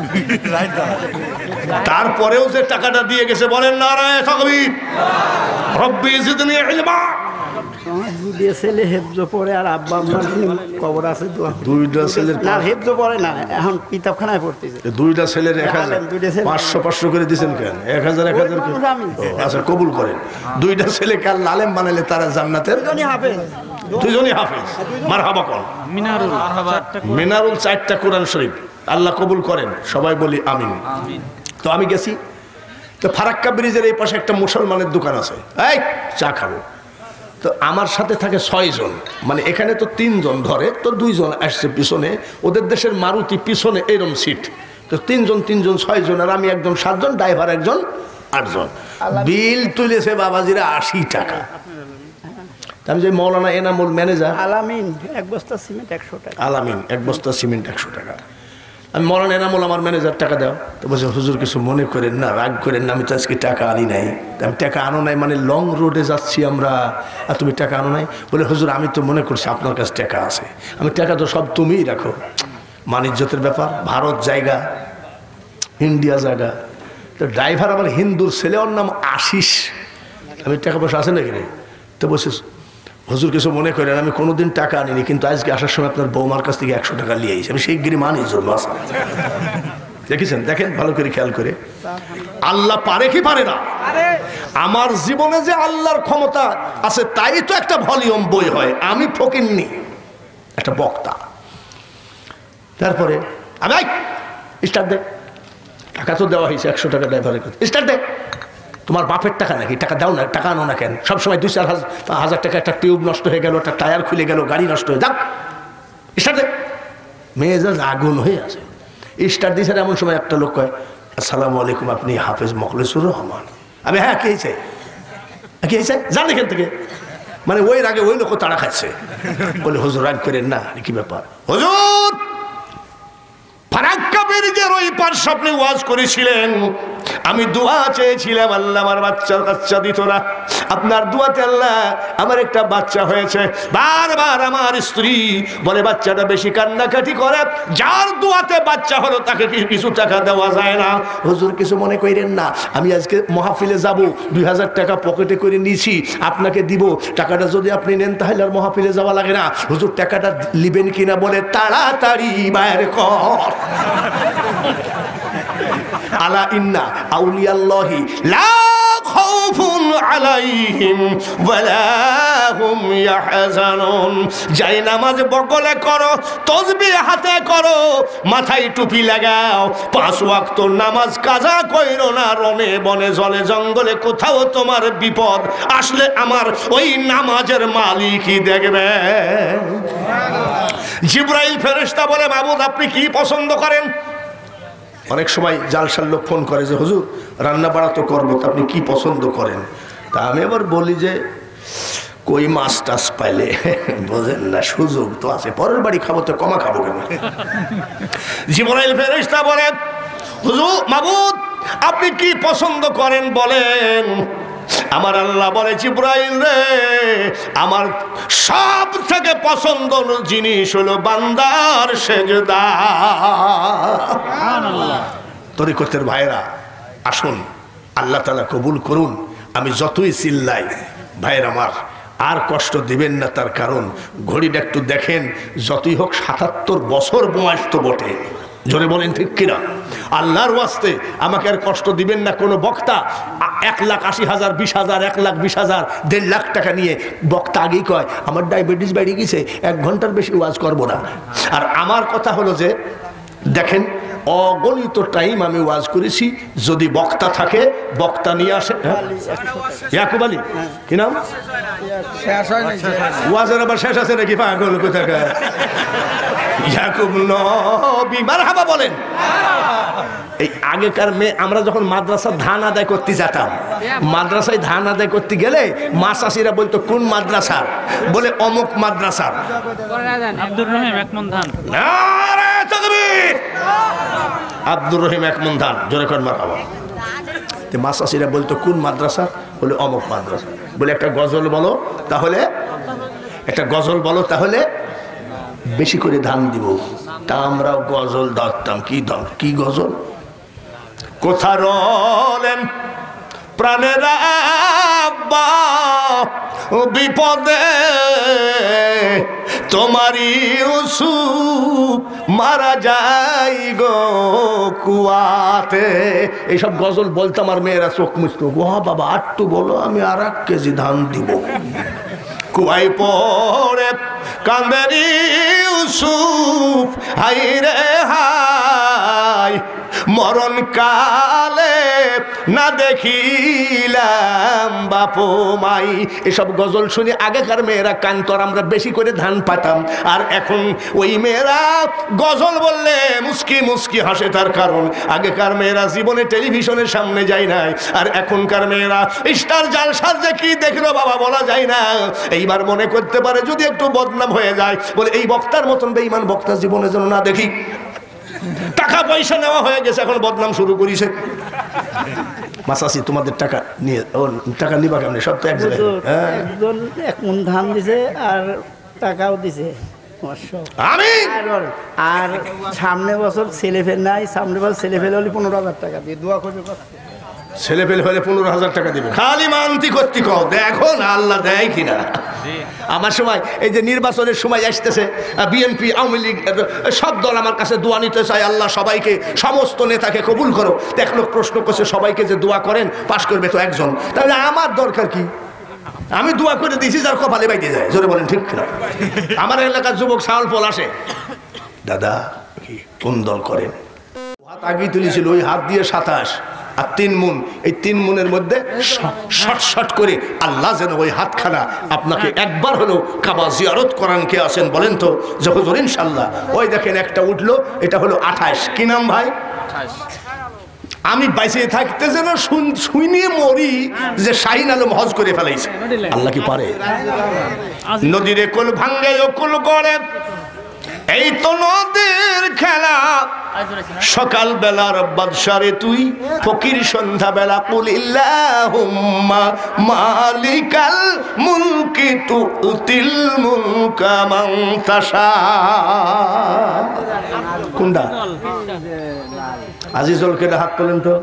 তারপরেও যে টাকাটা দিয়ে গেছে, বলেন নারায়ে তাকবীর, রব্বি জিদনি ইলমা। আমার দুইটা ছেলে হেফজ পড়ে আর আব্বা আমার কবর আছে দোয়া করি। দুইটা ছেলের না হেফজ পড়ে না, এখন কিতাবখানায় পড়তেছে। দুইটা ছেলের এক হাজার আলেম, দুইটা ছেলে। পাঁচশো পাঁচশো করে দিয়েছেন কেন? এক হাজার এক হাজার করে? মানুষ আমি। ও, আচ্ছা কবুল করেন। দুইটা ছেলে কাল আলেম বানালে তারা জান্নাতের দুজনই হাফেজ। দুজনই হাফেজ। মারহাবা কোন মিনারুল চারটা করে। মিনারুল চারটা কোরআন শরীফ আল্লাহ কবুল করেন, সবাই বলি আমিন। তো আমি গেছি, তো ফারাক্কা ব্রিজের এই পাশে একটা মুসলমানের দোকান আছে, এই চা খাবো। তো আমার সাথে থাকে ছয় জন, মানে এখানে তো তিনজন ধরে, তো দুইজন আসছে পিছনে, ওদের দেশের মারুতি পিছনে এরম সিট, তো তিনজন তিনজন ছয় জন, আর আমি একজন সাতজন, ড্রাইভার একজন আটজন। বিল তুলেছে বাবাজিরা আশি টাকা। আমি যে মৌলানা এনামুল ম্যানেজার, আলামিন এক বস্তা সিমেন্ট একশো টাকা। আলামিন এক বস্তা সিমেন্ট একশো টাকা। আমি মৌলানা এনামুল আমার ম্যানেজার টাকা দাও, তো বলছে হুজুর কিছু মনে করেন না, রাগ করেন না, আমি তো আজকে টাকা আনি নাই। আমি টাকা আনো নাই মানে লং রোডে যাচ্ছি আমরা, আর তুমি টাকা আনো নাই? বলে হুজুর আমি তো মনে করছি আপনার কাছে টাকা আছে। আমি টাকা তো সব তুমিই রাখো, মানিজ্যতের ব্যাপার, ভারত জায়গা, ইন্ডিয়া জায়গা। তো ড্রাইভার আমার হিন্দুর ছেলে, ওর নাম আশিস। আমি টাকা পয়সা আছে নাকি রে? তো বলছিস হুজুর কিছু মনে করেন, আমি কোনোদিন টাকা আনিনি, কিন্তু আজকে আসার সময় আপনার বৌমার কাছ থেকে একশো টাকা নিয়ে আইছি, আমি সেই গিরি মানি জন্য আসা। দেখেছেন? দেখেন ভালো করে খেয়াল করে, আল্লাহ পারে কি পারে না? আমার জীবনে যে আল্লাহর ক্ষমতা আছে তাই তো একটা ভলিউম বই হয়, আমি ফকিন্নি একটা বক্তা। তারপরে আমি স্টার্ট দে, টাকা তো দেওয়া হয়েছে একশো টাকা ড্রাইভারের কাছে, স্টার্ট দে। তোমার বাপের টাকা নাকি? টাকা দাও না, টাকা আনো না কেন? সবসময় দুই চার হাজার টাকা, একটা টিউব নষ্ট হয়ে গেল, একটা টায়ার খুলে গেল, গাড়ি নষ্ট হয়ে যাক, স্টার্ট দে। মেজাজ আগুন হয়ে আছে, স্টার্ট দিয়েছে। এমন সময় একটা লোক কয় আসসালামু আলাইকুম, আপনি হাফেজ মখলেসুর রহমান? আমি হ্যাঁ, কে হয়েছে? কে হয়েছে? জান এখান থেকে। মানে ওই আগে ওই লোক তাড়া খাচ্ছে, বলে হুজুর রাগ করেন না। কি ব্যাপার হুজুর? ফারাক্কা ব্রিজের ওই পার স্বপ্নে ওয়াজ করেছিলেন, আমি দোয়া চেয়েছিলাম, আল্লাহ আমার বাচ্চার কাচ্চা দিত না, আপনার দোয়াতে আল্লাহ আমার একটা বাচ্চা হয়েছে। বারবার আমার স্ত্রী বলে বাচ্চাটা বেশি কান্নাকাটি করে, যার দোয়াতে বাচ্চা হলো তাকে কিছু টাকা দেওয়া যায় না। হুজুর কিছু মনে করেন না, আমি আজকে মাহফিলে যাব, দুই হাজার টাকা পকেটে করে নিয়েছি, আপনাকে দিব, টাকাটা যদি আপনি নেন তাহলে আর মাহফিলে যাওয়া লাগে না। হুজুর টাকাটা নিবেন কিনা? বলে তাড়াতাড়ি বাইর কর। আলা ইন্না আউলিয়াল্লাহি লা খাউফুন আলাইহিম ওয়ালা হুম ইয়াহজানুন। যাই নামাজ বগলে করো, তাসবিহ হাতে করো, মাথায় টুপি লাগাও, পাঁচ ওয়াক্ত নামাজ কাজা কইরো না, রনে বনে জলে জঙ্গলে কোথাও তোমার বিপদ আসলে আমার ওই নামাজের মালিকই দেখবে। জিবরাইল ফেরেশতা বলে মাবুদ আপনি কি পছন্দ করেন? অনেক সময় জালসার লোক ফোন করে যে হুজুর রান্না বাড়া তো করবো, তা আপনি কি পছন্দ করেন? তা আমি আবার বলি যে কই মাছ টাছ পাইলে, বোঝেন না, সুযোগ তো আছে, পরের বাড়ি খাবো তো কমা খাবো কেন? জিবরাইল ফেরেশতা বলেন হুজুর মাবুদ আপনি কি পছন্দ করেন বলেন। আমার আল্লাহ বলে জিবরাইল রে, আমার সব থেকে পছন্দের জিনিস হলো বান্দার সেজদা। তরিকতের ভাইরা আসুন, আল্লাহ তাআলা কবুল করুন। আমি যতই চিল্লাই ভাইয়ের আমার আর কষ্ট দিবেন না, তার কারণ ঘড়িটা একটু দেখেন, যতই হোক সাতাত্তর বছর বয়স তো বটে, জোরে বলেন ঠিক কিনা? আল্লাহর ওয়াস্তে আমাকে আর কষ্ট দিবেন না। কোনো বক্তা এক লাখ আশি হাজার বিশ হাজার এক লাখ বিশ হাজার দেড় লাখ টাকা নিয়ে বক্তা আগেই কয় আমার ডায়াবেটিস বেড়ে গেছে, এক ঘন্টার বেশি ওয়াজ করবো না। আর আমার কথা হলো যে দেখেন অগণিত টাইম আমি ওয়াজ করেছি, যদি বক্তা থাকে বক্তা নিয়ে আসে। ইয়াকুব আলী কি নাম? ওয়াজের আবার শেষ আছে নাকি? পাগল কোথাকার ইয়াকুব নবী, মারহাবা বলেন। এই আগেকার মেয়ে আমরা যখন মাদ্রাসার ধান আদায় করতে যেতাম, মাদ্রাসায় ধান আদায় করতে গেলে মা চাষিরা বলতো কোন মাদ্রাসার? বলে অমুক মাদ্রাসার। আব্দুর রহিম একমন ধান। নারে তাকবীর! আব্দুর রহিম একমন ধান, জোরে কর মারহাবা। মা চাষিরা বলতো কোন মাদ্রাসা? বলে অমুক মাদ্রাসা। বলে একটা গজল বলো, তাহলে একটা গজল বলো, তাহলে বেশি করে ধান দিব। তা আমরাও গজল ধরতাম। কি দাম? কি গজল? কোথা রলেন প্রাণেরা আব্বা বিপদে তোমারি ইউসুফ মারা যাই গো কুয়াতে। এইসব গজল বলতাম আর মেয়েরা চোখ মুছতো, গো বাবা আটটু বলো আমি আর এক কেজি ধান দিব। কুয়াই পড়ে কান্দেরি ইউসুফ হাই রে হাই, মরণ কালে না দেখিলাম বাপু মাই। এসব গজল শুনে আগেকার মেয়েরা কান্ত, আর আমরা বেশি করে ধান পাতাম। আর এখন ওই মেয়েরা গজল বললে মুস্কি মুস্কি হাসে, তার কারণ আগেকার মেয়েরা জীবনে টেলিভিশনের সামনে যায় নাই, আর এখনকার মেয়েরা স্টার জালসার যে কি দেখলো বাবা বলা যায় না। এইবার মনে করতে পারে যদি একটু বদনাম হয়ে যায়, বলে এই বক্তার মতন বেঈমান বক্তা জীবনে যেন না দেখি। টাকা পয়সা নেওয়া হয়ে গেছে, এখন বদনাম শুরু করেছে। মাসাসি তোমাদের টাকা নিয়ে ও টাকা নিবা কেমনি? সব তো এক জায়গায়। হ্যাঁ, একজন এক মন ধান দিছে আর টাকাও দিছে। আমি আর সামনে বছর ছেলে ফেল নাই, সামনে বছর ছেলে ফেলে হলে পনেরো হাজার টাকা দিয়ে দোয়া করবে। ছেলে পেলে হলে পনেরো হাজার টাকা দিবে, খালি মানতি করতে কও, দেখো না আল্লাহ দেয় কিনা। আমার সময় এই যে নির্বাচনের সময় আসতেছে, বিএনপি আওয়ামী লীগ সব দল আমার কাছে দোয়া নিতে চায়, আল্লাহ সবাইকে সমস্ত নেতাকে কবুল করো। এক লোক প্রশ্ন করছে সবাইকে যে দোয়া করেন পাশ করবে তো একজন, তাহলে আমার দরকার কি? আমি দোয়া করে দিয়েছি যার কপালে বাইতে যায়। জোরে বলেন ঠিক কিনা? আমার এলাকার যুবক সাউল পল আসে, দাদা কি কোন দল করেন? হাত আগেই তুলেছিল, ওই হাত দিয়ে সাতাশ আর তিন মুন, এই তিন মুনের মধ্যে শট শট করে আল্লাহ যেন ওই হাতখানা আপনাকে একবার হলো কাবা জিয়ারত করান। কে আছেন বলেন তো? যে হুজুর ইনশাল্লাহ। ওই দেখেন একটা উঠলো, এটা হলো আঠাশ। কি নাম ভাই? আমি বাইসে থাকতে যেন শুনিয়ে মরি যে শাহিন আলম হজ করে ফেলাইছে। আল্লাহ কি পারে? নদীরে কোল ভাঙ্গে কোল গড়ে, এই তো নদীর খেলা। সকাল বেলার বাদশারে তুই, ফকির সন্ধ্যা বেলা কুলিল্লাহুম্মা মালিকাল মুলকি তুতিল মুলকা মান তাশা। কোনটা? আজিজুল কে হাত তোলেন তো।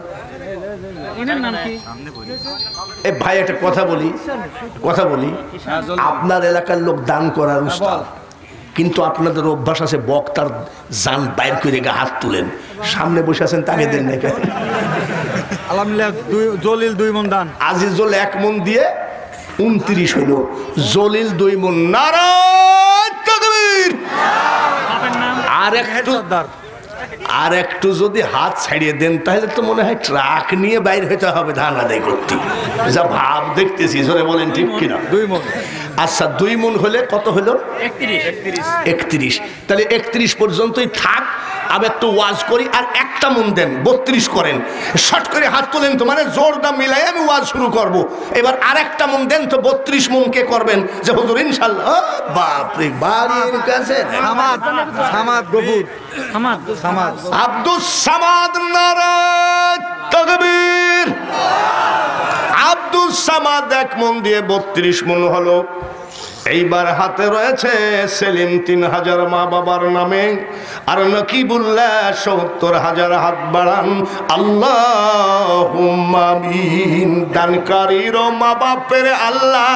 এ ভাই একটা কথা বলি, কথা বলি, আপনার এলাকার লোক দান করার উস্তাদ, কিন্তু আপনাদের অভ্যাস আছে বক্তার জান বাইর করে গা হাত তুলেন, সামনে বসে আছেন তাকে দেন না কেন? আলহামদুলিল্লাহ জলিল দুই মন দান। আজিজুল এক মন দিয়ে উনত্রিশ হইল, জলিল দুই মন। নারায়ণ তাকবীর। আর একটু আর একটু যদি হাত ছাড়িয়ে দেন তাহলে তো মনে হয় ট্রাক নিয়ে বাইরে হইতে হবে ধান আদায় করতে, যা ভাব দেখতেছি। জোরে বলেন ঠিক কিনা? দুই মন। আচ্ছা দুই মন হলে কত হলো? একত্রিশ। তাহলে একত্রিশ পর্যন্তই থাক, আমি একটু ওয়াজ করি। আর একটা মন দেন, বত্রিশ করেন। শর্ট করে হাত তোলেন তো, মানে জোর দাম মিলাই আমি ওয়াজ শুরু করব। এবার আর একটা মন দেন তো, বত্রিশ মন কে করবেন? যে হুজুর ইনশাল্লাহ। বাপরে বাড়ির কাছে সামাদ সামাদ গফুর সামাদ সামাদ আব্দুস সামাদ। নারায়ণ তাকবীর। আব্দুস সামাদ এক মন দিয়ে বত্রিশ মন হলো। এইবার হাতে রয়েছে সেলিম তিন হাজার মা বাবার নামে, আর নকিবুল্লাহ সত্তর হাজার। হাত বাড়ান। আল্লাহুম্মা আমিন। দানকারীর মা বাপের আল্লাহ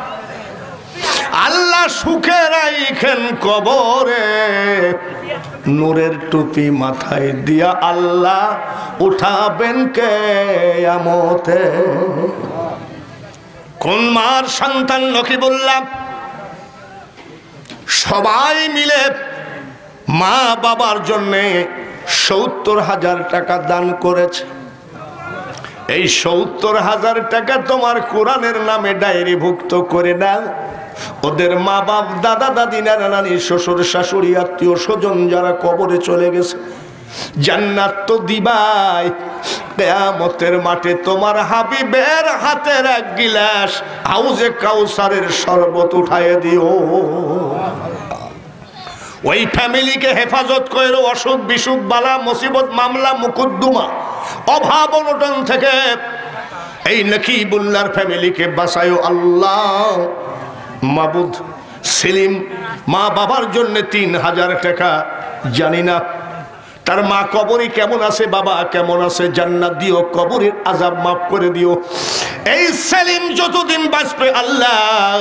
আল্লাহ সুখে রাইখেন কবরে, নূরের টুপি মাথায় দিয়া আল্লাহ উঠাবেন কিয়ামতে। কোন মার সন্তান নকিবুল্লাহ? সবাই মিলে মা বাবার জন্যে সত্তর হাজার টাকা দান করেছে। এই সত্তর হাজার টাকা তোমার কোরআনের নামে ডায়েরিভুক্ত করে দাও। ওদের মা বাপ, দাদা দাদি, নানা নানি, শ্বশুর শাশুড়ি, আত্মীয় স্বজন যারা কবরে চলে গেছে, জান্নাত তো দিবাই। কিয়ামতের মাঠে তোমার হাবিবের হাতের এক গিলাস হাউজে কাউসারের শরবত উঠায় দিও। ওই ফ্যামিলিকে হেফাজত করো অসুখ বিসুখ, বালা মুসিবত, মামলা মুকদ্দমা, অভাব অনটন থেকে এই নকিবুল্লাহর ফ্যামিলিকে বাঁচায়ো আল্লাহ। মাবুদ সেলিম মা বাবার জন্য তিন হাজার টাকা, জানি না তার মা কবরে কেমন আছে, বাবা কেমন আছে, জান্নাত দিও, কবরের আযাব মাফ করে দিও। এই সেলিম যতদিন বাঁচবে আল্লাহ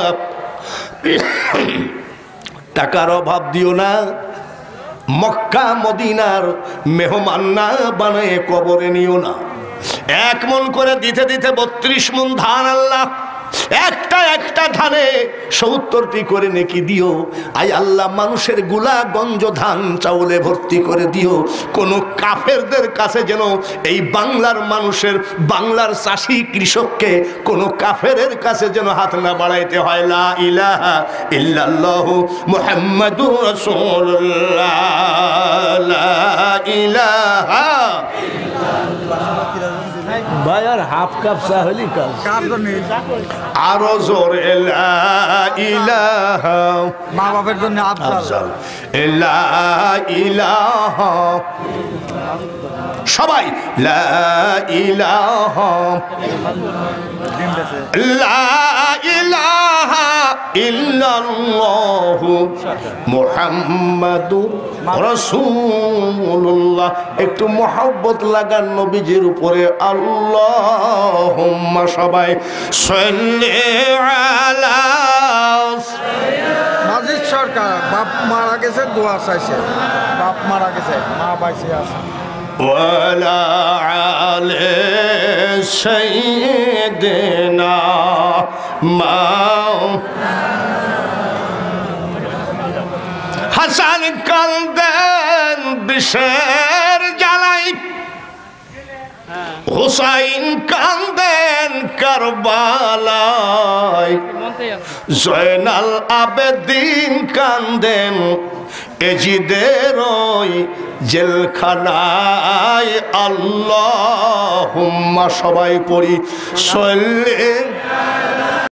টাকার অভাব দিও না, মক্কা মদিনার মেহমান না বানায় কবরে নিও না। এক মন করে দিতে দিতে বত্রিশ মন ধান আল্লাহ, একটা একটা ধানে সত্তরটি করে নেকি দিও। আই আল্লাহ মানুষের গুলা গঞ্জ ধান চাউলে ভর্তি করে দিও। কোন কাফেরদের কাছে যেন এই বাংলার মানুষের, বাংলার চাষি কৃষককে কোন কাফেরের কাছে যেন হাত না বাড়াইতে হয়। লা ইলাহা ইল্লাল্লাহু মুহাম্মাদুর রাসূলুল্লাহ, লা ইলাহা ভাই আর হাফ কাপ চা হলি কাজ আরো জোরে লা ইলাহা, মা বাপের জন্য আফজাল। লা ইলাহা, সবাই লা ইলাহা, লা ইলাহা ইল্লাল্লাহু মুহাম্মাদুর রাসূলুল্লাহ। একটু মোহাব্বত লাগান নবীজির উপরে। আল্লাহুম্মা, সবাই সাল্লি আলা। মাজিদ সরকার বাপ মারা গেছে, দোয়া চাইছে, বাপ মারা গেছে, মা বাইসে আছে। ওয়ালা আলে সাইয়্যিদিনা মা হাসান কান্দেন বিষের জ্বালাই, হুসাইন কান্দেন কারবালায়, জয়নাল আবেদিন কান্দেন এজিদের ওই জেলখানায়। আল্লাহুম্মা, সবাই পড়ি সাল্লি